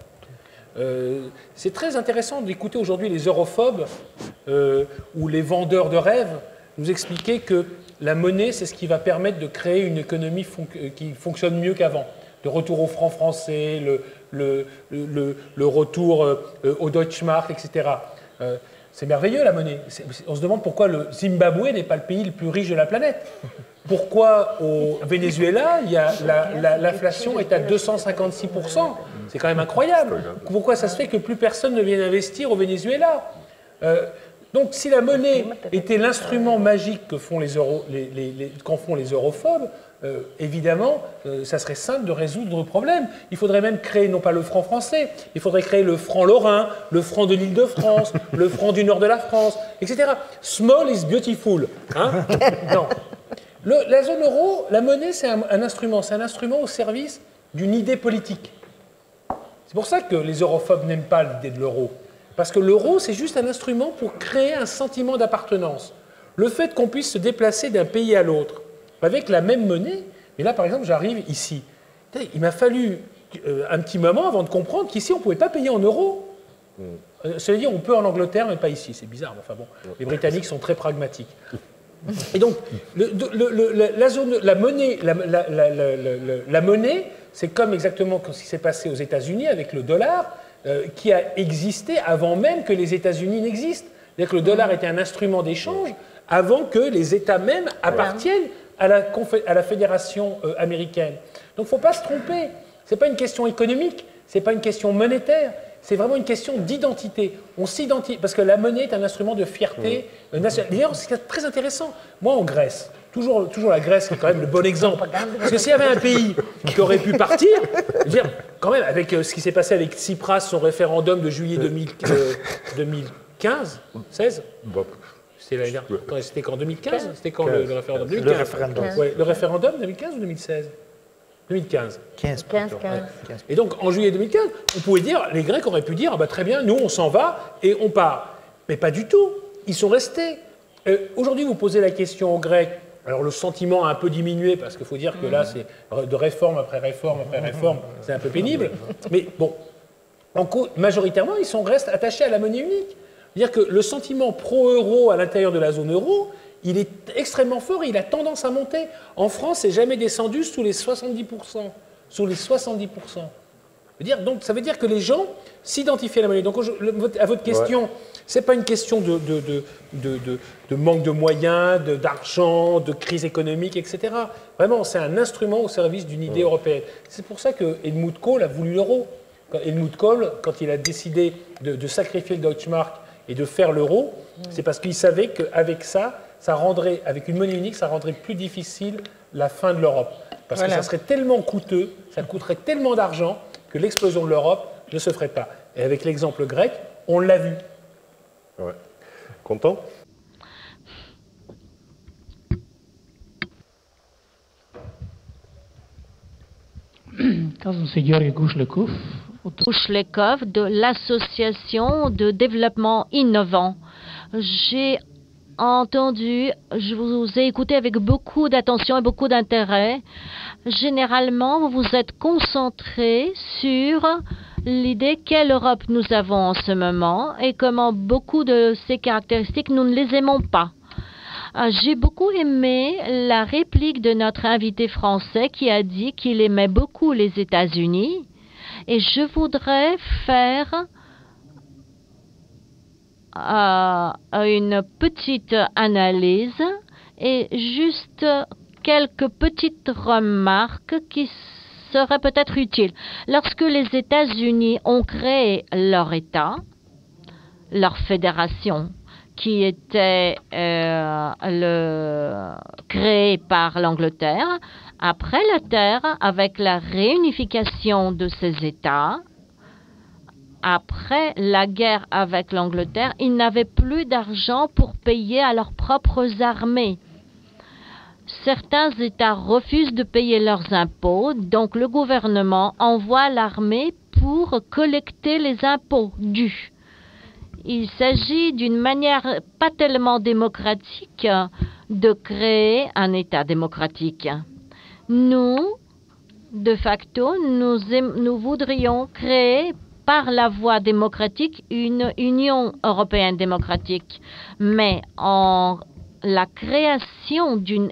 Euh, c'est très intéressant d'écouter aujourd'hui les europhobes euh, ou les vendeurs de rêves nous expliquer que la monnaie, c'est ce qui va permettre de créer une économie fon qui fonctionne mieux qu'avant. Le retour au franc français, le, le, le, le retour euh, au Deutschmark, et cetera. Euh, c'est merveilleux la monnaie. On se demande pourquoi le Zimbabwe n'est pas le pays le plus riche de la planète. Pourquoi au Venezuela, l'inflation la, la, est à deux cent cinquante-six pour cent. C'est quand même incroyable. Pourquoi ça se fait que plus personne ne vient investir au Venezuela? euh, Donc si la monnaie était l'instrument magique que font les, euro, les, les, les, qu'en font les europhobes, euh, évidemment, euh, ça serait simple de résoudre le problème. Il faudrait même créer, non pas le franc français, il faudrait créer le franc lorrain, le franc de l'Île-de-France, le franc du nord de la France, et cetera. Small is beautiful. Hein? Non. Le, la zone euro, la monnaie, c'est un, un instrument. C'est un instrument au service d'une idée politique. C'est pour ça que les europhobes n'aiment pas l'idée de l'euro. Parce que l'euro, c'est juste un instrument pour créer un sentiment d'appartenance. Le fait qu'on puisse se déplacer d'un pays à l'autre avec la même monnaie, mais là, par exemple, j'arrive ici. Il m'a fallu euh, un petit moment avant de comprendre qu'ici, on ne pouvait pas payer en euros. Mm. Euh, ça veut dire on peut en Angleterre, mais pas ici. C'est bizarre, mais enfin bon, les Britanniques sont très pragmatiques. Et donc, le, le, le, la, zone, la monnaie, la, la, la, la, la, la monnaie, c'est comme exactement ce qui s'est passé aux États-Unis avec le dollar, euh, qui a existé avant même que les États-Unis n'existent. C'est-à-dire que le dollar était un instrument d'échange avant que les États mêmes appartiennent à la, à la fédération euh, américaine. Donc, il ne faut pas se tromper. Ce n'est pas une question économique, ce n'est pas une question monétaire. C'est vraiment une question d'identité. On s'identifie, parce que la monnaie est un instrument de fierté mmh. nationale. D'ailleurs, c'est très intéressant. Moi, en Grèce, toujours, toujours la Grèce qui est quand même le bon exemple. Parce que s'il y avait un pays qui aurait pu partir, je veux dire, quand même, avec euh, ce qui s'est passé avec Tsipras, son référendum de juillet deux mille, euh, deux mille quinze, seize C'était quand, deux mille quinze? C'était quand le, le référendum deux mille quinze. Le référendum. Ouais, le référendum deux mille quinze ou deux mille seize? deux mille quinze. quinze. Et donc, en juillet deux mille quinze, on pouvait dire, les Grecs auraient pu dire, ah bah, très bien, nous, on s'en va et on part. Mais pas du tout. Ils sont restés. Euh, Aujourd'hui, vous posez la question aux Grecs. Alors, le sentiment a un peu diminué, parce qu'il faut dire que là, c'est de réforme après réforme après réforme, c'est un peu pénible. Mais bon, en majoritairement, ils sont, restent attachés à la monnaie unique. C'est-à-dire que le sentiment pro-euro à l'intérieur de la zone euro, il est extrêmement fort et il a tendance à monter. En France, c'est jamais descendu sous les soixante-dix pour cent. Sous les soixante-dix pour cent. Donc, ça veut dire que les gens s'identifient à la monnaie. Donc, à votre question, ouais. Ce n'est pas une question de, de, de, de, de, de manque de moyens, d'argent, de, de crise économique, et cetera. Vraiment, c'est un instrument au service d'une idée ouais. européenne. C'est pour ça que Helmut Kohl a voulu l'euro. Helmut Kohl, quand il a décidé de, de sacrifier le Deutschmark et de faire l'euro, mmh. c'est parce qu'il savait qu'avec ça, ça rendrait, avec une monnaie unique, ça rendrait plus difficile la fin de l'Europe. Parce voilà. que ça serait tellement coûteux, ça coûterait tellement d'argent que l'explosion de l'Europe ne se ferait pas. Et avec l'exemple grec, on l'a vu. Ouais. Content ? Казвам се Георги Гушлеков. Gouchlekov de l'association de développement innovant. J'ai entendu, je vous ai écouté avec beaucoup d'attention et beaucoup d'intérêt. Généralement, vous vous êtes concentré sur l'idée quelle Europe nous avons en ce moment et comment beaucoup de ces caractéristiques, nous ne les aimons pas. J'ai beaucoup aimé la réplique de notre invité français qui a dit qu'il aimait beaucoup les États-Unis et je voudrais faire euh, une petite analyse et juste quelques petites remarques qui serait peut-être utile. Lorsque les États-Unis ont créé leur État, leur fédération, qui était euh, le, créée par l'Angleterre, après la Terre, avec la réunification de ces États, après la guerre avec l'Angleterre, ils n'avaient plus d'argent pour payer à leurs propres armées. Certains États refusent de payer leurs impôts, donc le gouvernement envoie l'armée pour collecter les impôts dus. Il s'agit d'une manière pas tellement démocratique de créer un État démocratique. Nous, de facto, nous, nous voudrions créer par la voie démocratique une Union européenne démocratique. Mais en la création d'une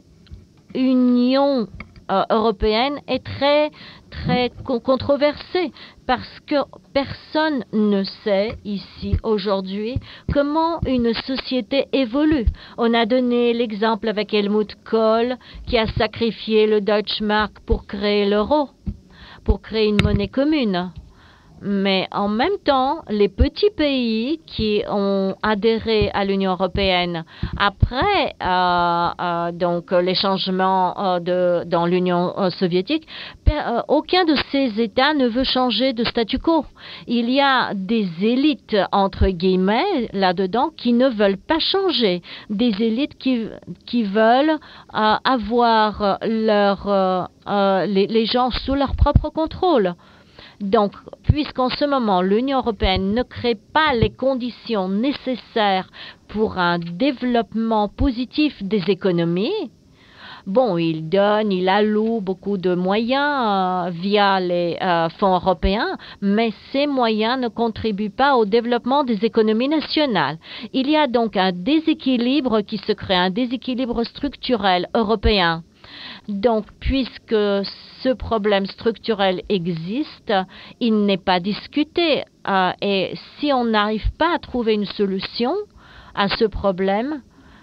Union euh, européenne est très, très controversée parce que personne ne sait ici aujourd'hui comment une société évolue. On a donné l'exemple avec Helmut Kohl qui a sacrifié le Deutschmark pour créer l'euro, pour créer une monnaie commune. Mais en même temps, les petits pays qui ont adhéré à l'Union européenne après euh, euh, donc les changements euh, de, dans l'Union euh, soviétique, euh, aucun de ces États ne veut changer de statu quo. Il y a des élites, entre guillemets, là-dedans, qui ne veulent pas changer. Des élites qui, qui veulent euh, avoir leur, euh, euh, les, les gens sous leur propre contrôle. Donc, puisqu'en ce moment, l'Union européenne ne crée pas les conditions nécessaires pour un développement positif des économies, bon, il donne, il alloue beaucoup de moyens euh, via les euh, fonds européens, mais ces moyens ne contribuent pas au développement des économies nationales. Il y a donc un déséquilibre qui se crée, un déséquilibre structurel européen. Donc, puisque ce problème structurel existe, il n'est pas discuté. Euh, et si on n'arrive pas à trouver une solution à ce problème,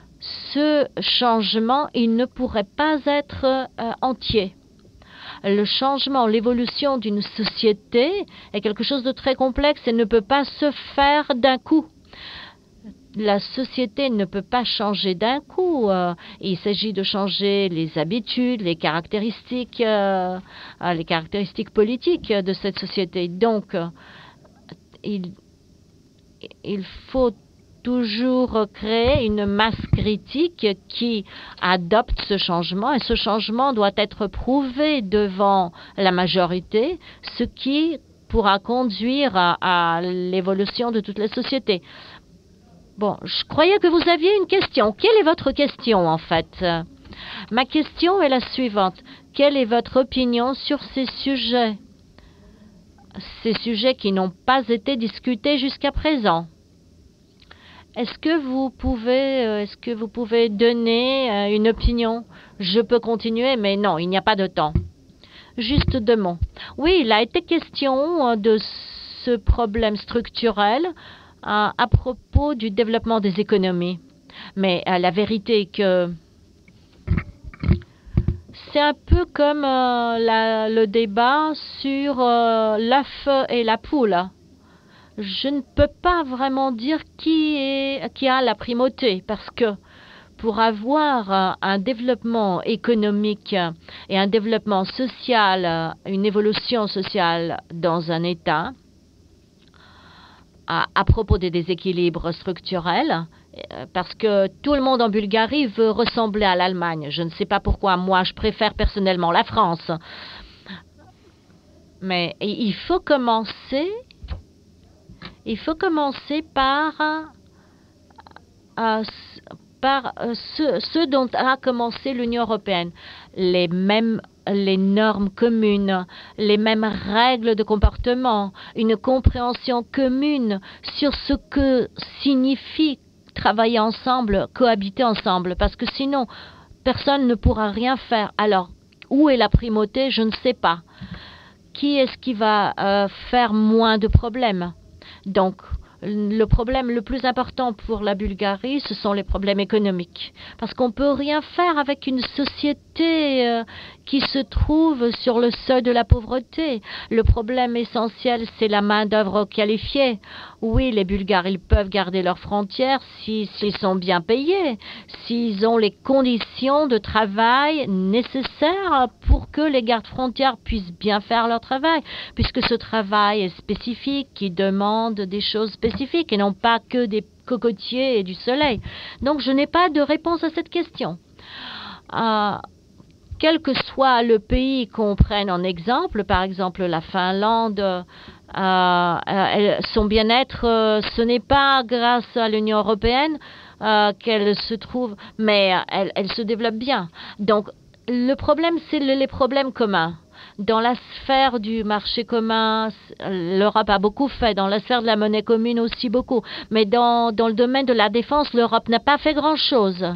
ce changement, il ne pourrait pas être euh, entier. Le changement, l'évolution d'une société est quelque chose de très complexe et ne peut pas se faire d'un coup. La société ne peut pas changer d'un coup. Euh, il s'agit de changer les habitudes, les caractéristiques, euh, les caractéristiques politiques de cette société. Donc, euh, il, il faut toujours créer une masse critique qui adopte ce changement et ce changement doit être prouvé devant la majorité, ce qui pourra conduire à, à l'évolution de toute la société. Bon, je croyais que vous aviez une question. Quelle est votre question, en fait? Ma question est la suivante. Quelle est votre opinion sur ces sujets? Ces sujets qui n'ont pas été discutés jusqu'à présent. Est-ce que vous pouvez, est-ce que vous pouvez donner une opinion? Je peux continuer, mais non, il n'y a pas de temps. Juste deux mots. Oui, il a été question de ce problème structurel à propos du développement des économies. Mais euh, la vérité est que c'est un peu comme euh, la, le débat sur euh, l'œuf et la poule. Je ne peux pas vraiment dire qui, est, qui a la primauté, parce que pour avoir euh, un développement économique et un développement social, une évolution sociale dans un État, À, à propos des déséquilibres structurels, parce que tout le monde en Bulgarie veut ressembler à l'Allemagne. Je ne sais pas pourquoi. Moi, je préfère personnellement la France. Mais il faut commencer, il faut commencer par, euh, par ce, ce dont a commencé l'Union européenne. Les mêmes les normes communes, les mêmes règles de comportement, une compréhension commune sur ce que signifie travailler ensemble, cohabiter ensemble, parce que sinon, personne ne pourra rien faire. Alors, où est la primauté? Je ne sais pas. Qui est-ce qui va euh, faire moins de problèmes? Donc, le problème le plus important pour la Bulgarie, ce sont les problèmes économiques. Parce qu'on ne peut rien faire avec une société minorités euh, qui se trouvent sur le seuil de la pauvreté. Le problème essentiel, c'est la main-d'œuvre qualifiée. Oui, les Bulgares, ils peuvent garder leurs frontières s'ils si, sont bien payés, s'ils ont les conditions de travail nécessaires pour que les gardes-frontières puissent bien faire leur travail, puisque ce travail est spécifique, qui demande des choses spécifiques et non pas que des cocotiers et du soleil. Donc, je n'ai pas de réponse à cette question. Euh, quel que soit le pays qu'on prenne en exemple, par exemple la Finlande, euh, euh, son bien-être, euh, ce n'est pas grâce à l'Union européenne euh, qu'elle se trouve, mais elle, elle se développe bien. Donc, le problème, c'est le, les problèmes communs. Dans la sphère du marché commun, l'Europe a beaucoup fait. Dans la sphère de la monnaie commune aussi beaucoup. Mais dans, dans le domaine de la défense, l'Europe n'a pas fait grand-chose.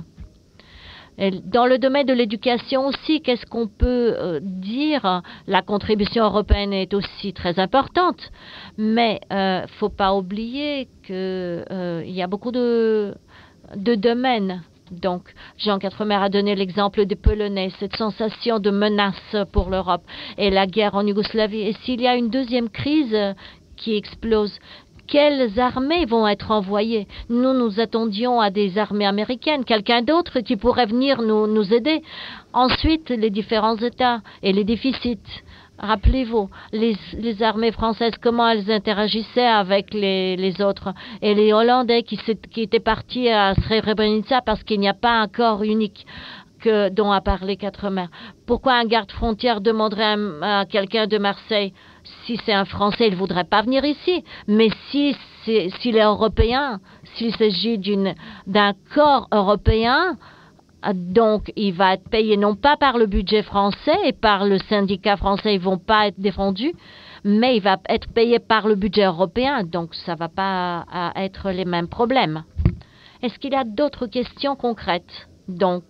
Dans le domaine de l'éducation aussi, qu'est-ce qu'on peut euh, dire? La contribution européenne est aussi très importante. Mais il euh, ne faut pas oublier qu'il euh, y a beaucoup de, de domaines. Donc, Jean Quatremer a donné l'exemple des Polonais, cette sensation de menace pour l'Europe et la guerre en Yougoslavie. Et s'il y a une deuxième crise qui explose, quelles armées vont être envoyées? Nous, nous attendions à des armées américaines, quelqu'un d'autre qui pourrait venir nous, nous aider. Ensuite, les différents États et les déficits. Rappelez-vous, les, les armées françaises, comment elles interagissaient avec les, les autres. Et les Hollandais qui, qui étaient partis à Srebrenica parce qu'il n'y a pas un corps unique que, dont a parlé Quatremer. Pourquoi un garde-frontière demanderait à, à quelqu'un de Marseille? Si c'est un Français, il ne voudrait pas venir ici. Mais si s'il est européen, s'il s'agit d'un corps européen, donc, il va être payé non pas par le budget français et par le syndicat français, ils ne vont pas être défendus, mais il va être payé par le budget européen. Donc, ça ne va pas être les mêmes problèmes. Est-ce qu'il y a d'autres questions concrètes? Donc,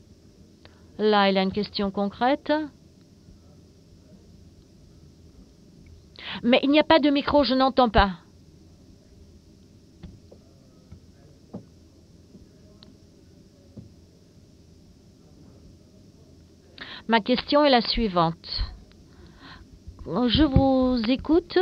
là, il y a une question concrète. Mais il n'y a pas de micro, je n'entends pas. Ma question est la suivante. Je vous écoute.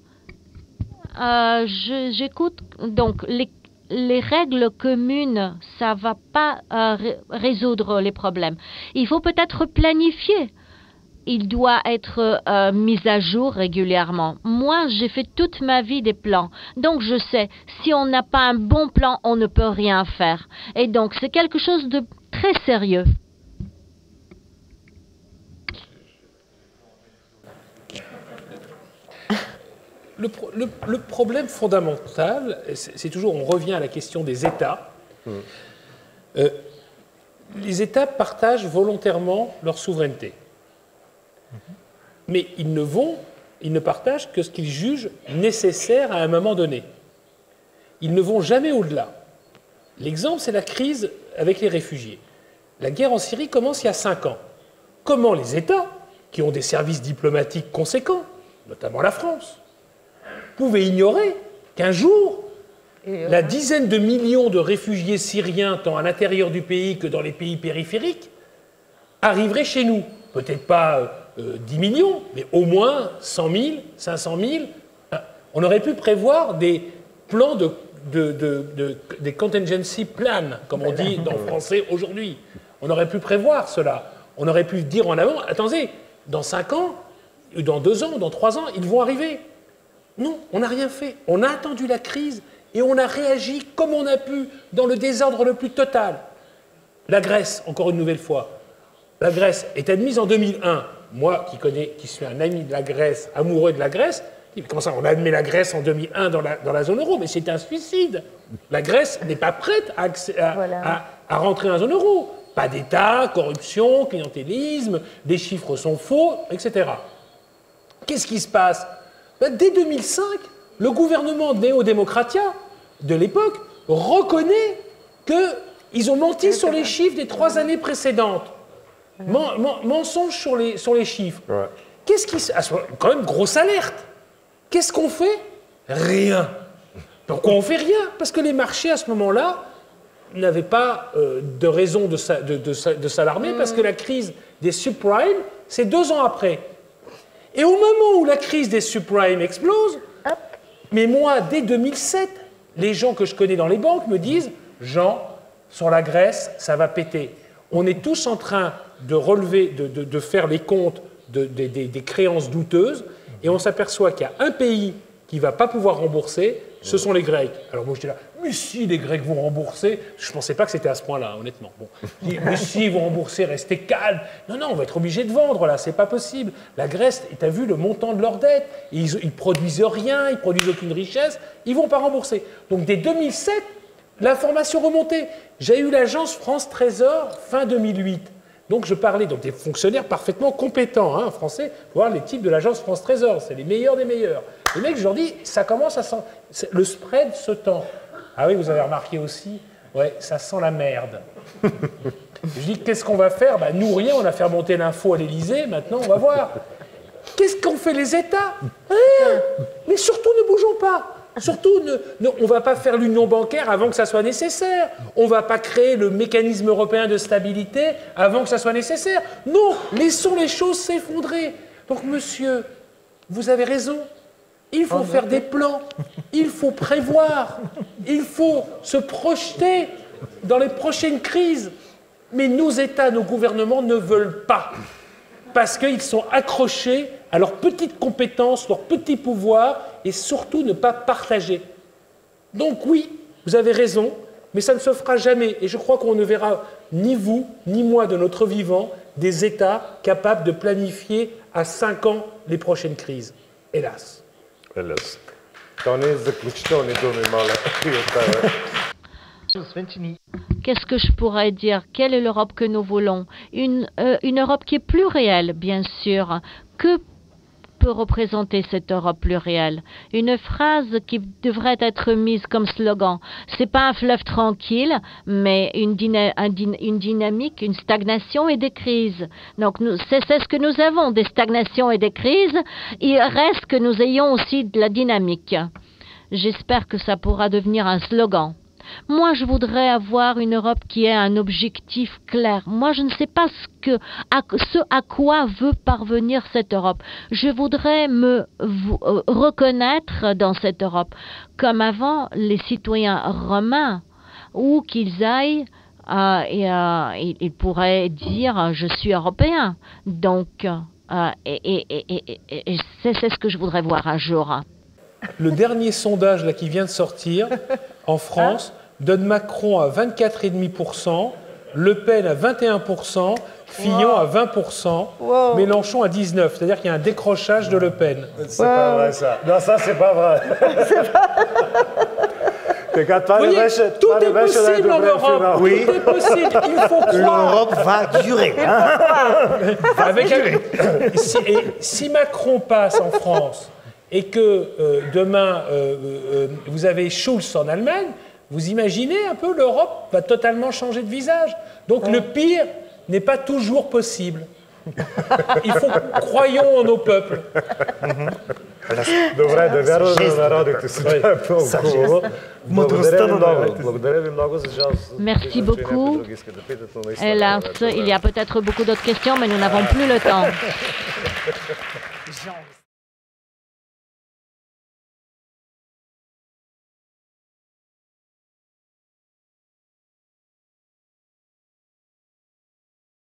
Euh, J'écoute. Donc, les, les règles communes, ça ne va pas euh, résoudre les problèmes. Il faut peut-être planifier. Il doit être euh, mis à jour régulièrement. Moi, j'ai fait toute ma vie des plans. Donc, je sais, si on n'a pas un bon plan, on ne peut rien faire. Et donc, c'est quelque chose de très sérieux. Le, pro le, le problème fondamental, c'est toujours, on revient à la question des États. Mmh. Euh, les États partagent volontairement leur souveraineté. Mmh. Mais ils ne vont, ils ne partagent que ce qu'ils jugent nécessaire à un moment donné. Ils ne vont jamais au-delà. L'exemple, c'est la crise avec les réfugiés. La guerre en Syrie commence il y a cinq ans. Comment les États, qui ont des services diplomatiques conséquents, notamment la France, pouvaient ignorer qu'un jour, la dizaine de millions de réfugiés syriens, tant à l'intérieur du pays que dans les pays périphériques, arriveraient chez nous. Peut-être pas euh, dix millions, mais au moins cent mille, cinq cent mille. On aurait pu prévoir des plans de, de, de, de des contingency plans, comme on dit dans le français aujourd'hui. On aurait pu prévoir cela. On aurait pu dire en avant, attendez, dans cinq ans, ou dans deux ans, ou dans trois ans, ils vont arriver. Non, on n'a rien fait. On a attendu la crise et on a réagi comme on a pu dans le désordre le plus total. La Grèce, encore une nouvelle fois, la Grèce est admise en deux mille un. Moi, qui, connais, qui suis un ami de la Grèce, amoureux de la Grèce, comment ça, on admet la Grèce en deux mille un dans la, dans la zone euro, mais c'est un suicide. La Grèce n'est pas prête à, à, voilà. à, à rentrer dans la zone euro. Pas d'État, corruption, clientélisme, des chiffres sont faux, et cetera. Qu'est-ce qui se passe ? Ben, dès deux mille cinq, le gouvernement néo-démocratia de l'époque reconnaît qu'ils ont menti sur les chiffres des trois années précédentes. Men men mensonge sur les, sur les chiffres. Ouais. Qu'est-ce qui se passe? Quand même, grosse alerte. Qu'est-ce qu'on fait? Rien. Pourquoi on fait rien? Parce que les marchés, à ce moment-là, n'avait pas euh, de raison de, sa, de, de, de s'alarmer parce que la crise des subprimes, c'est deux ans après. Et au moment où la crise des subprimes explose, mais moi, dès deux mille sept, les gens que je connais dans les banques me disent « Jean, sur la Grèce, ça va péter. » On est tous en train de relever, de, de, de faire les comptes de, de, de, des créances douteuses et on s'aperçoit qu'il y a un pays qui ne va pas pouvoir rembourser, ce sont les Grecs. Alors moi, j'étais là, mais si les Grecs vont rembourser, je ne pensais pas que c'était à ce point-là, honnêtement. Bon. Je dis, mais si, ils vont rembourser, restez calme. Non, non, on va être obligé de vendre, là, c'est pas possible. La Grèce, tu as vu le montant de leur dette, ils ne produisent rien, ils ne produisent aucune richesse, ils ne vont pas rembourser. Donc dès deux mille sept, l'information remontait. J'ai eu l'agence France Trésor fin deux mille huit. Donc je parlais donc des fonctionnaires parfaitement compétents, hein, français, pour voir les types de l'agence France Trésor, c'est les meilleurs des meilleurs. Les mecs, je leur dis, ça commence à sentir, le spread se tend. Ah oui, vous avez remarqué aussi, ouais, ça sent la merde. Je dis, qu'est-ce qu'on va faire? Bah, nous, rien, on a fait remonter l'info à l'Élysée, maintenant on va voir. Qu'est-ce qu'ont fait les États? Rien. Mais surtout, ne bougeons pas. Surtout, ne, ne, on ne va pas faire l'union bancaire avant que ça soit nécessaire. On ne va pas créer le mécanisme européen de stabilité avant que ça soit nécessaire. Non, laissons les choses s'effondrer. Donc, monsieur, vous avez raison. Il faut faire des plans. Il faut prévoir. Il faut se projeter dans les prochaines crises. Mais nos États, nos gouvernements ne veulent pas. Parce qu'ils sont accrochés à leurs petites compétences, leurs petits pouvoirs, et surtout ne pas partager. Donc oui, vous avez raison, mais ça ne se fera jamais. Et je crois qu'on ne verra ni vous, ni moi de notre vivant des États capables de planifier à cinq ans les prochaines crises. Hélas. Hélas. Тони, заключителни думи, моля. Qu'est-ce que je pourrais dire? Quelle est l'Europe que nous voulons? Une, euh, une Europe qui est plus réelle, bien sûr. Que peut représenter cette Europe plus réelle? Une phrase qui devrait être mise comme slogan. C'est pas un fleuve tranquille, mais une, dyna un, une dynamique, une stagnation et des crises. Donc c'est ce que nous avons, des stagnations et des crises. Il reste que nous ayons aussi de la dynamique. J'espère que ça pourra devenir un slogan. Moi, je voudrais avoir une Europe qui ait un objectif clair. Moi, je ne sais pas ce, que, à, ce à quoi veut parvenir cette Europe. Je voudrais me euh, reconnaître dans cette Europe, comme avant les citoyens romains, où qu'ils aillent, euh, et, euh, ils, ils pourraient dire « je suis européen ». Donc, euh, et, et, et, et, et c'est ce que je voudrais voir un jour. Le dernier sondage là, qui vient de sortir en France donne Macron à vingt-quatre virgule cinq pour cent, Le Pen à vingt et un pour cent, Fillon wow. à vingt pour cent, wow. Mélenchon à dix-neuf pour cent. C'est-à-dire qu'il y a un décrochage de Le Pen. C'est wow. pas vrai ça. Non, ça c'est pas vrai. Vous voyez, tout est possible en Europe. Oui. Tout est possible. Il faut croire. L'Europe va durer. Hein. Avec un... si, et, si Macron passe en France et que euh, demain euh, euh, vous avez Schulz en Allemagne, vous imaginez un peu l'Europe va totalement changer de visage. Donc ouais. le pire n'est pas toujours possible. Il faut croyons en nos peuples. Добре, да вярваме на народите си. Това е по-хубаво. Благодаря ви много. Благодаря ви много за жалост. Merci beaucoup. Hélas, il y a peut-être beaucoup d'autres questions, mais nous n'avons plus le temps.